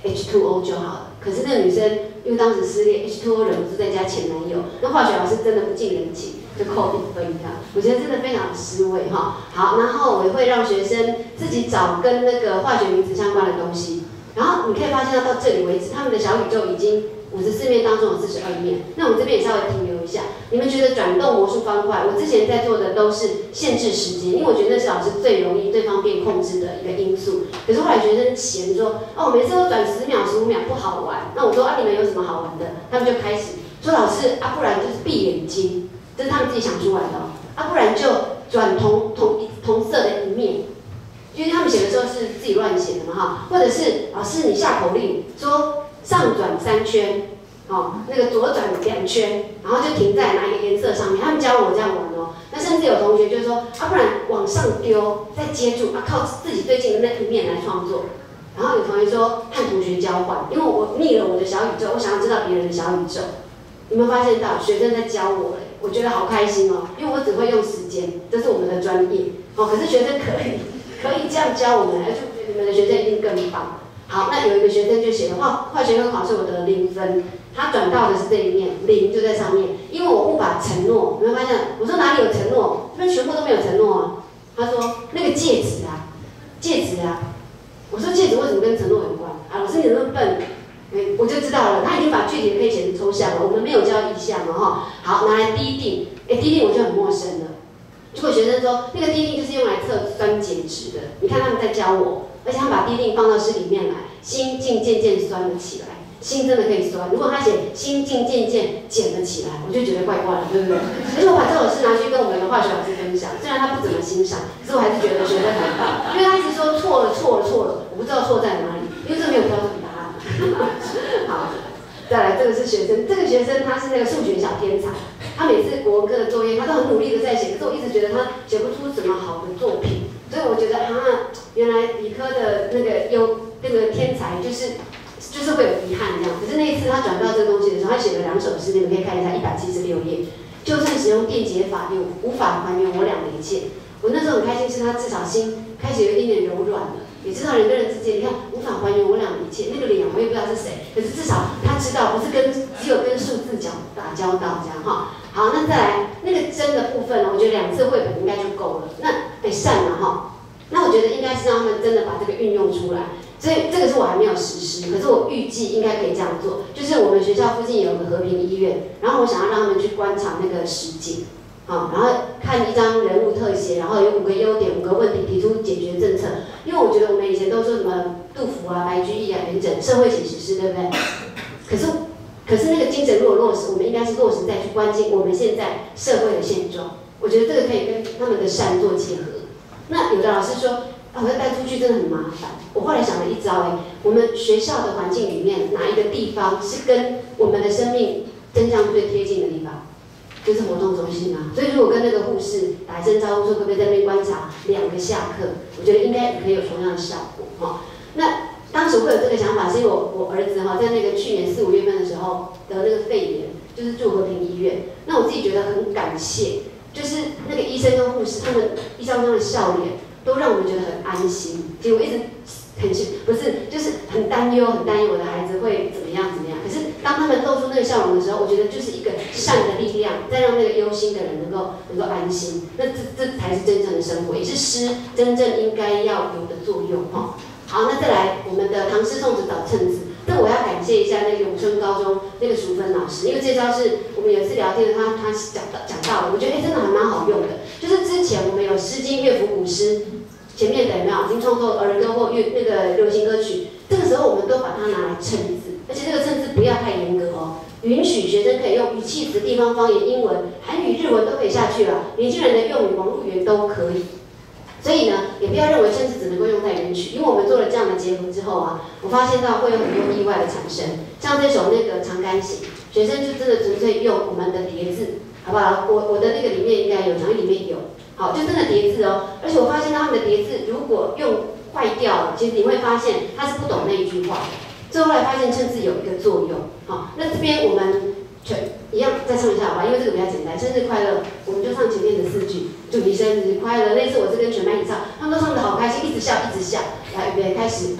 Speaker 1: H2O 就好了。可是那个女生因为当时失恋 ，H2O 忍不住在加前男友，那化学老师真的不近人情，就扣1分这样。我觉得真的非常的失位哈。好，然后我也会让学生自己找跟那个化学名词相关的东西。然后你可以发现到这里为止，他们的小宇宙已经54面当中有42面。那我们这边也稍微停留一下，你们觉得转动魔术方块，我之前在做的都是限制时间，因为我觉得那是老师最容易、最方便控制的一个因素。可是后来学生嫌说，哦，我每次都转10秒、15秒不好玩。那我说啊，你们有什么好玩的？他们就开始说，老师啊，不然就是闭眼睛，这是他们自己想出来的哦。啊，不然就转同色的一面。因为他们写的时候是自己乱写的嘛哈，或者是老师你下口令说上转3圈，哦，那个左转2圈，然后就停在哪一个颜色上面。他们教我这样玩哦。那甚至有同学就是说，啊，不然往上丢，再接住，啊，靠自己最近的那一面来创作。然后有同学说和同学交换，因为我腻了我的小宇宙，我想要知道别人的小宇宙。有没有发现到学生在教我嘞？我觉得好开心哦，因为我只会用时间，这是我们的专业哦。可是学生可以这样教我们，而且我觉得你们的学生一定更棒。好，那有一个学生就写了化学科考试我得了0分，他转到的是这一面，0就在上面，因为我误把承诺，有没有发现？我说哪里有承诺？这边全部都没有承诺啊。他说那个戒指啊，我说戒指为什么跟承诺有关？啊，老师你那么笨，我就知道了，他已经把具体的可以写成抽象了，我们没有教意象了哈。好，拿来滴定，滴定我就很陌生了。结果学生说，那个滴定就是用来测酸碱值的。你看他们在教我，而且他们把滴定放到诗里面来，心境渐渐酸了起来，心真的可以酸。如果他写心境渐渐减了起来，我就觉得怪怪的，对不对？所以我把这首诗拿去跟我们的化学老师分享，虽然他不怎么欣赏，可是我还是觉得学生很棒，因为他一直说错了，我不知道错在哪里，因为这没有标准答案。好。再来，这个是学生，这个学生他是那个数学小天才，他每次国文科的作业他都很努力的在写，可是我一直觉得他写不出什么好的作品，所以我觉得原来理科的那个天才就是会有遗憾这样。可是那一次他转到这个东西的时候，他写了2首诗，你们可以看一下176页，就算使用电解法也无法还原我俩的一切。我那时候很开心，是他至少心开始有一点点柔软了。也知道人跟人之间，你看无法还原我俩的一切。那个脸我也不知道是谁，可是至少他知道不是只有跟数字打交道这样哈。好，那再来那个真的部分呢，我觉得2次绘本应该就够了。那善了哈，那我觉得应该是让他们真的把这个运用出来。所以这个是我还没有实施，可是我预计应该可以这样做。就是我们学校附近有个和平医院，然后我想要让他们去观察那个实景。好，然后看一张人物特写，然后有5个优点、5个问题，提出解决政策。因为我觉得我们以前都说什么杜甫啊、白居易啊、元稹社会写实诗，对不对？可是那个精神如果落实，我们应该是落实在去关心我们现在社会的现状。我觉得这个可以跟他们的善做结合。那有的老师说，啊，我要带出去真的很麻烦。我后来想了一招，我们学校的环境里面哪一个地方是跟我们的生命真相最贴近的地方？就是活动中心啊，所以如果跟那个护士打一声招呼，说可不可以在那边观察2个下课，我觉得应该也可以有同样的效果哈。那当时会有这个想法，是因为我儿子哈在那个去年4、5月份的时候得那个肺炎，就是住和平医院。那我自己觉得很感谢，就是那个医生跟护士他们一张张的笑脸，都让我们觉得很安心。其实我一直就是很担忧我的孩子会怎么样。可是当他们露出那个笑容的时候，我觉得就是一个善的力量，再让那个忧心的人能够安心。那这才是真正的生活，也是诗真正应该要有的作用哈。好，那再来我们的唐诗宋词找衬字，这我要感谢一下那个永春高中那个淑芬老师，因为这招是我们有一次聊天他讲到的，我觉得真的还蛮好用的。就是之前我们有《诗经》乐府古诗。前面的有没有已经创作儿歌或那个流行歌曲？这个时候我们都把它拿来衬字，而且这个衬字不要太严格哦，允许学生可以用语气词、地方方言、英文、韩语、日文都可以下去了，年轻人的用语、网络语言都可以。所以呢，也不要认为衬字只能够用在原曲，因为我们做了这样的结合之后啊，我发现到会有很多意外的产生。像这首那个《长干行》，学生就真的纯粹用我们的叠字，好不好？我的那个里面应该有，讲义里面有。好，就真的叠字哦，而且我发现他们的叠字如果用坏掉了，其实你会发现他是不懂那一句话。最后来发现衬字有一个作用。好，那这边我们一样再唱一下好吧，因为这个比较简单。生日快乐，我们就唱前面的4句，祝你生日快乐。那次我是跟全班一起唱，他们都唱得好开心，一直笑。来，预备开始。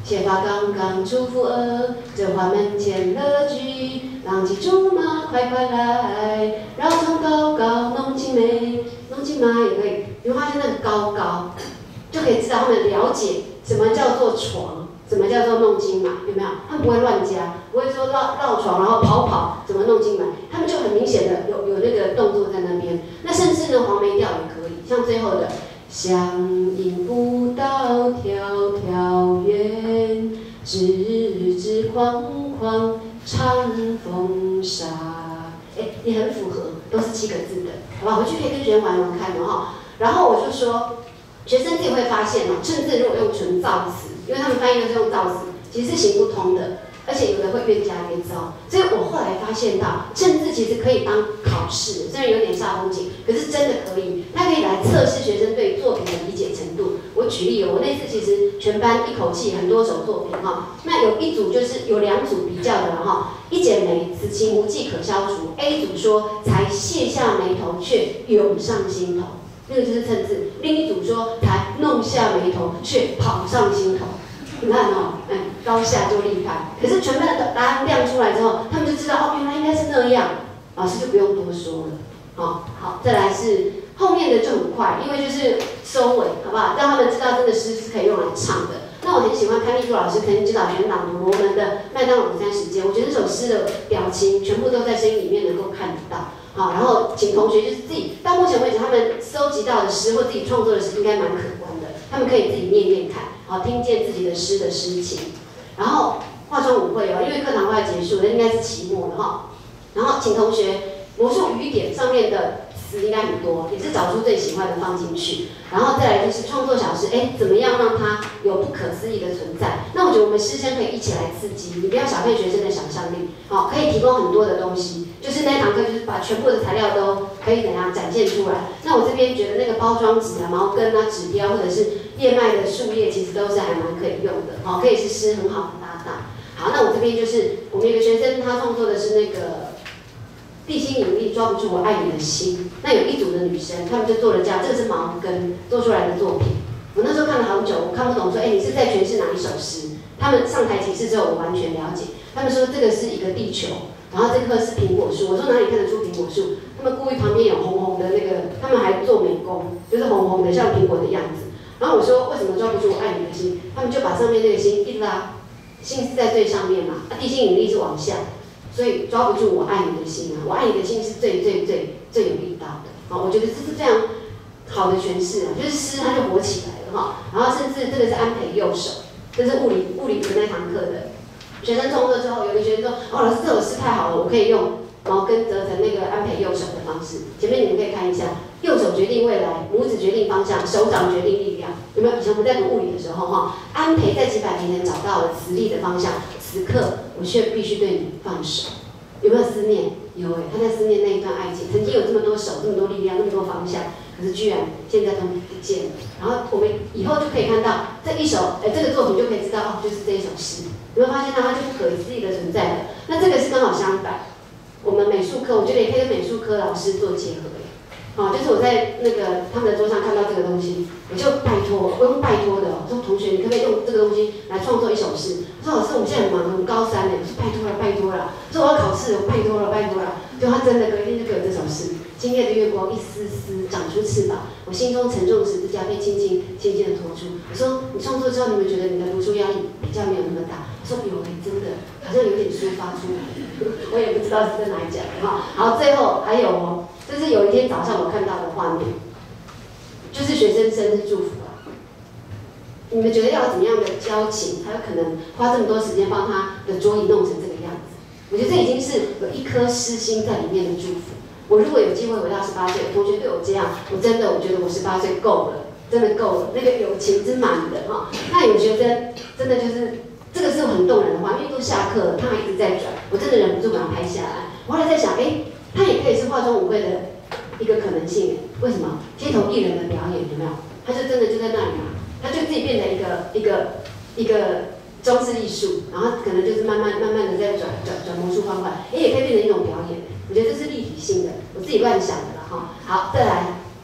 Speaker 1: 写发刚刚出府儿，这花门前乐居，郎骑竹马快快来，绕床高高弄青梅，弄青马也可以。你会发现那个高高，就可以知道他们了解什么叫做床，什么叫做弄青马，有没有？他们不会乱加，不会说绕床然后跑，怎么弄青马？他们就很明显的有那个动作在那边。那甚至呢，黄梅调也可以，像最后的。响应不到迢迢远，直直框框长风沙。也很符合，都是7个字的，好吧？回去可以跟学生玩玩看的哈。然后我就说，学生自己会发现哦，甚至如果用纯造词，因为他们翻译都是用造词，其实是行不通的。而且有的会越加越糟，所以我后来发现到，政治其实可以当考试，虽然有点煞风景，可是真的可以，它可以来测试学生对作品的理解程度。我举例我那次其实全班一口气很多首作品哈，那有一组就是有2组比较的哈，一剪梅，此情无计可消除。A 组说才卸下眉头，却涌上心头，那个就是称字；另一组说才弄下眉头，却跑上心头。你看哦，高下就厉害。可是全班的答案亮出来之后，他们就知道哦，原来应该是那样，老师就不用多说了。好，再来是后面的就很快，因为就是收尾，好不好？让他们知道这个诗是可以用来唱的。那我很喜欢潘丽珠老师曾经指导学生朗读罗门的《麦当劳午餐时间》，我觉得这首诗的表情全部都在声音里面能够看得到。好，然后请同学就是自己到目前为止他们收集到的诗或自己创作的诗应该蛮可观的，他们可以自己念念看，好，听见自己的诗的诗情。然后化妆舞会哦，因为课堂快要结束了，应该是期末了哈。然后请同学魔术语典上面的词应该很多，也是找出最喜欢的放进去。然后再来就是创作小诗，怎么样让它有不可思议的存在？那我觉得我们师生可以一起来刺激，你不要小看学生的想象力，好，可以提供很多的东西。就是那堂课，就是把全部的材料都可以怎样展现出来。那我这边觉得那个包装纸啊、毛根啊、指标或者是燕麦的树叶，其实都是还蛮可以用的，好，可以是诗很好的搭档。好，那我这边就是我们有个学生他创作的是那个地心引力抓不住我爱你的心。那有一组的女生，她们就做了这样，这个是毛根做出来的作品。我那时候看了好久，我看不懂，说你是在诠释哪一首诗？他们上台提示之后，我完全了解。他们说这个是一个地球。然后这棵是苹果树，我说哪里看得出苹果树？他们故意旁边有红红的那个，他们还做美工，就是红红的像苹果的样子。然后我说为什么抓不住我爱你的心？他们就把上面那个心一拉，心是在最上面嘛，地心引力是往下，所以抓不住我爱你的心啊！我爱你的心是最有力道的。我觉得这是非常好的诠释啊，就是诗它就活起来了哈。然后甚至这个是安培右手，这是物理的那堂课的。学生创作之后，有个学生说：“老师，这首诗太好了，我可以用毛根折成那个安培右手的方式。”前面你们可以看一下，右手决定未来，拇指决定方向，手掌决定力量。有没有？以前我们在读物理的时候，安培在几百年前找到了磁力的方向，此刻我却必须对你放手。有没有思念？有他在思念那一段爱情，曾经有这么多手，这么多力量，那么多方向，可是居然现在都不见了。然后我们以后就可以看到这一首，这个作品就可以知道，就是这一首诗。你会发现它就不可思议的存在的。那这个是刚好相反，我们美术课我觉得也可以跟美术科老师做结合就是我在那个他们的桌上看到这个东西，我就我用拜托的，我说同学你可不可以用这个东西来创作一首诗？他说老师我们现在很忙，我们高3呢，我说拜托了，说我要考试，我拜托了。就他真的隔一天就给我这首诗。今夜的月光一丝丝长出翅膀，我心中沉重的十字架被轻轻的拖出。我说你创作之后，你们觉得你的读书压力比较没有那么大？我说有真的好像有点抒发出来，我也不知道是在哪里讲的哈。好，最后还有这是有一天早上我看到的画面，就是学生生日祝福啊。你们觉得要怎么样的交情，才有可能花这么多时间帮他的桌椅弄成这个样子？我觉得这已经是有一颗诗心在里面的祝福。我如果有机会回到18岁，同学对我这样，我觉得我18岁够了，真的够了，那个友情之满的哈。那有学生真的就是这个是很动人的画面，因为都下课了，他还一直在转，我真的忍不住把它拍下来。我后来在想，他也可以是化妆舞会的一个可能性，为什么？街头艺人的表演有没有？他就真的就在那里嘛，他就自己变成一个装饰艺术，然后可能就是慢慢的在转魔术方块，也可以变成一种表演。我觉得这是立体性的，我自己乱想的啦哈。好，再来，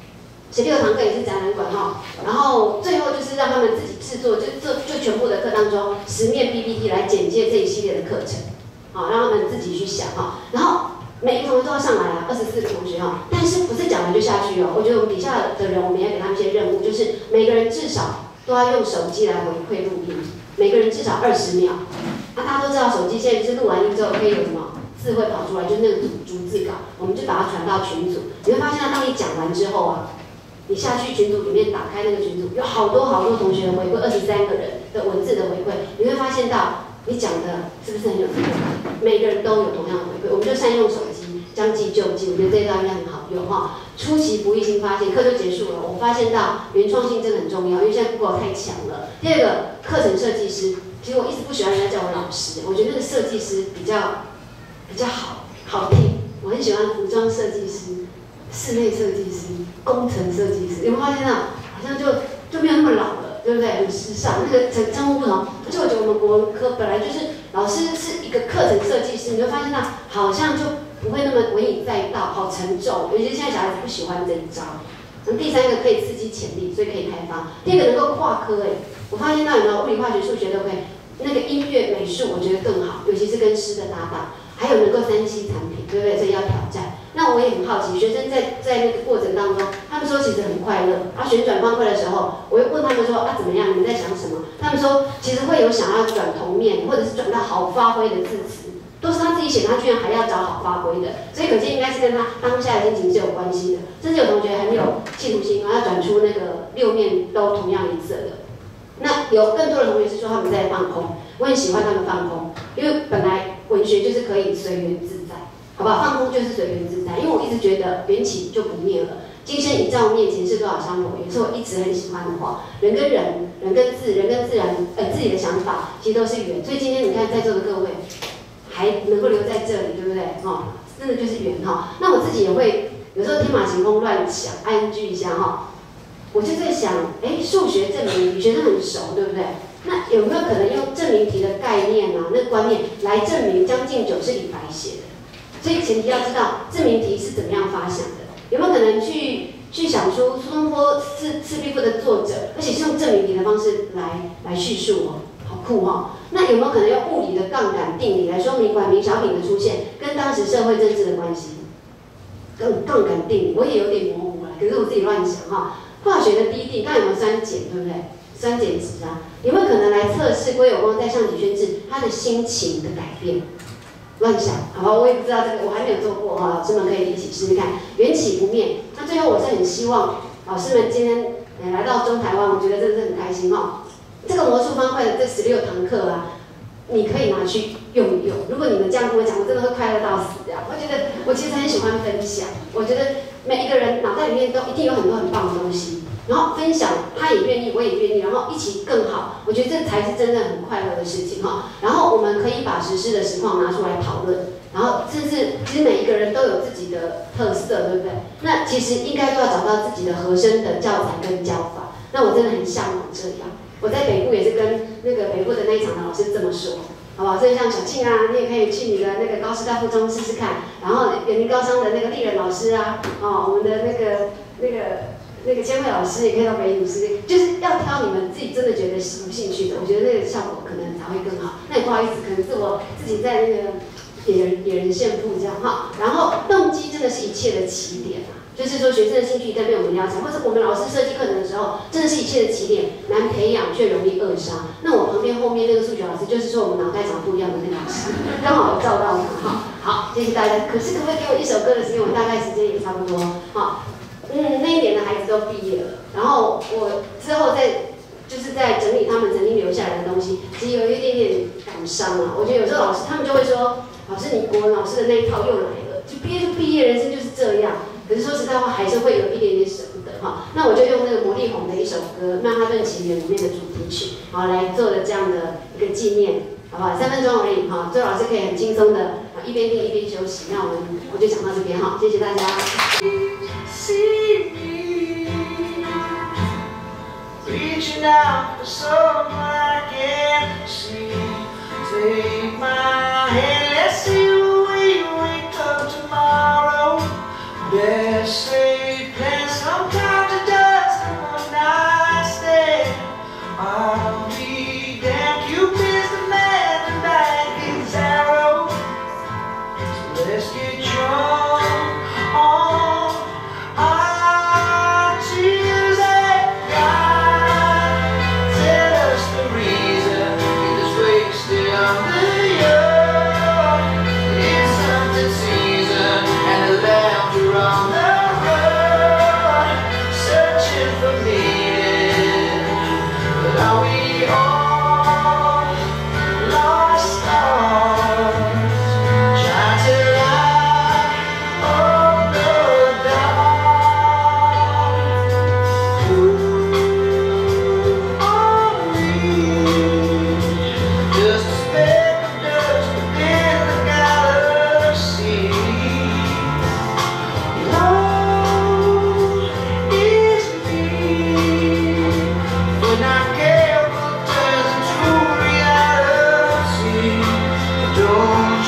Speaker 1: 16堂课也是展览馆哈，然后最后就是让他们自己制作，就全部的课当中10面 PPT 来简介这一系列的课程，好，让他们自己去想哈，然后每一个同学都要上来啊，24个同学哈，但是不是讲完就下去哦？我觉得我们底下的人，我们也给他们一些任务，就是每个人至少都要用手机来回馈录音，每个人至少20秒。那大家都知道，手机现在就是录完音之后可以有什么字会跑出来，就是那个逐字稿，我们就把它传到群组。你会发现，当你讲完之后啊，你下去群组里面打开那个群组，有好多同学的回馈，23个人的文字的回馈，你会发现到你讲的是不是很有成就感？每个人都有同样的回馈，我们就善用手机，将计就计，我觉得这一招应该很好用哈。出其不意新发现，课就结束了。我发现到原创性真的很重要，因为现在 Google 太强了。第二个，课程设计师，其实我一直不喜欢人家叫我老师，我觉得那个设计师比较好听。我很喜欢服装设计师、室内设计师、工程设计师。有没有发现到，好像就没有那么老了，对不对？很时尚，那个称呼不同。而且我觉得我们国文科本来就是老师是一个课程设计师，你会发现到好像就不会那么文以载道，好沉重。尤其是现在小孩子不喜欢这一招。第3个可以刺激潜力，所以可以开发。第2个能够跨科我发现到有没有物理、化学、数学都可以。那个音乐、美术我觉得更好，尤其是跟诗的搭档，还有能够3C 产品，对不对？所以要挑战。那我也很好奇，学生在那个过程当中，他们说其实很快乐。旋转方块的时候，我又问他们说怎么样？你们在想什么？他们说其实会有想要转头面，或者是转到好发挥的字词。都是他自己写，他居然还要找好发挥的，所以可见应该是跟他当下的心情是有关系的。甚至有同学很有企图心，要转出那个6面都同样颜色的。那有更多的同学是说他们在放空，我很喜欢他们放空，因为本来文学就是可以随缘自在，好不好？放空就是随缘自在，因为我一直觉得缘起就不灭了。今生一照面前是多少香火缘，是我一直很喜欢的话。人跟人，人跟自然，自己的想法其实都是缘。所以今天你看在座的各位。还能够留在这里，对不对？真的就是缘哈。那我自己也会有时候天马行空乱想，ING一下哈。我就在想，数学证明题学生很熟，对不对？那有没有可能用证明题的概念啊，那观念来证明《将进酒》是李白写的？所以前提要知道证明题是怎么样发想的。有没有可能去想出苏东坡《赤壁赋》的作者，而且是用证明题的方式来叙述哦？好酷哈！那有没有可能用物理的杠杆定理来说明管名小品的出现跟当时社会政治的关系？杠杆定理我也有点模糊了，可是我自己乱想哈。化学的第一定，刚有没有酸碱，对不对？酸碱值啊，有没有可能来测试归有光在上体宣制他的心情的改变？乱想，好吧，我也不知道这个，我还没有做过哈，老师们可以一起试试看。缘起不灭，那最后我是很希望老师们今天来到中台湾，我觉得真的是很开心哈。这个魔术方块的这16堂课啊，你可以拿去用一用。如果你们这样跟我讲，我真的会快乐到死这样。我觉得我其实很喜欢分享，我觉得每一个人脑袋里面都一定有很多很棒的东西，然后分享他也愿意，我也愿意，然后一起更好。我觉得这才是真正很快乐的事情哈。然后我们可以把实施的实况拿出来讨论，然后甚至其实每一个人都有自己的特色，对不对？那其实应该都要找到自己的合身的教材跟教法。那我真的很向往这样。我在北部也是跟那个北部的那一场的老师这么说，好不好？所以像小庆啊，你也可以去你的那个高师大附中试试看，然后园林高商的那个丽人老师啊，我们的那个千惠老师也可以到北影师，就是要挑你们自己真的觉得有兴趣的，我觉得那个效果可能才会更好。那也不好意思，可能是我自己在那个野人献赋这样哈。然后动机真的是一切的起点啊。就是说，学生的兴趣在被我们撩起来，或者我们老师设计课程的时候，真的是一切的起点，难培养却容易扼杀。那我旁边后面那个数学老师，就是说我们脑袋长不一样的那个老师，刚好照到他哈。好，谢谢大家。可是可不可以给我1首歌的时间？我大概时间也差不多。好，那一年的孩子都毕业了，然后我之后就是在整理他们曾经留下来的东西，其实有一点点感伤啊。我觉得有时候老师他们就会说，老师你国文老师的那一套又来了，就毕业，人生就是这样。可是说实在话，还是会有一点点舍不得哈。那我就用那个魔力红的一首歌《曼哈顿奇缘》里面的主题曲，好来做了这样的一个纪念，好不好？3分钟而已哈，周老师可以很轻松的一边听一边休息。那我就讲到这边哈，谢谢大家。Reaching out for someone I can't see. Take my hand, let's see where you wake up tomorrow. Best laid plans sometimes. 我。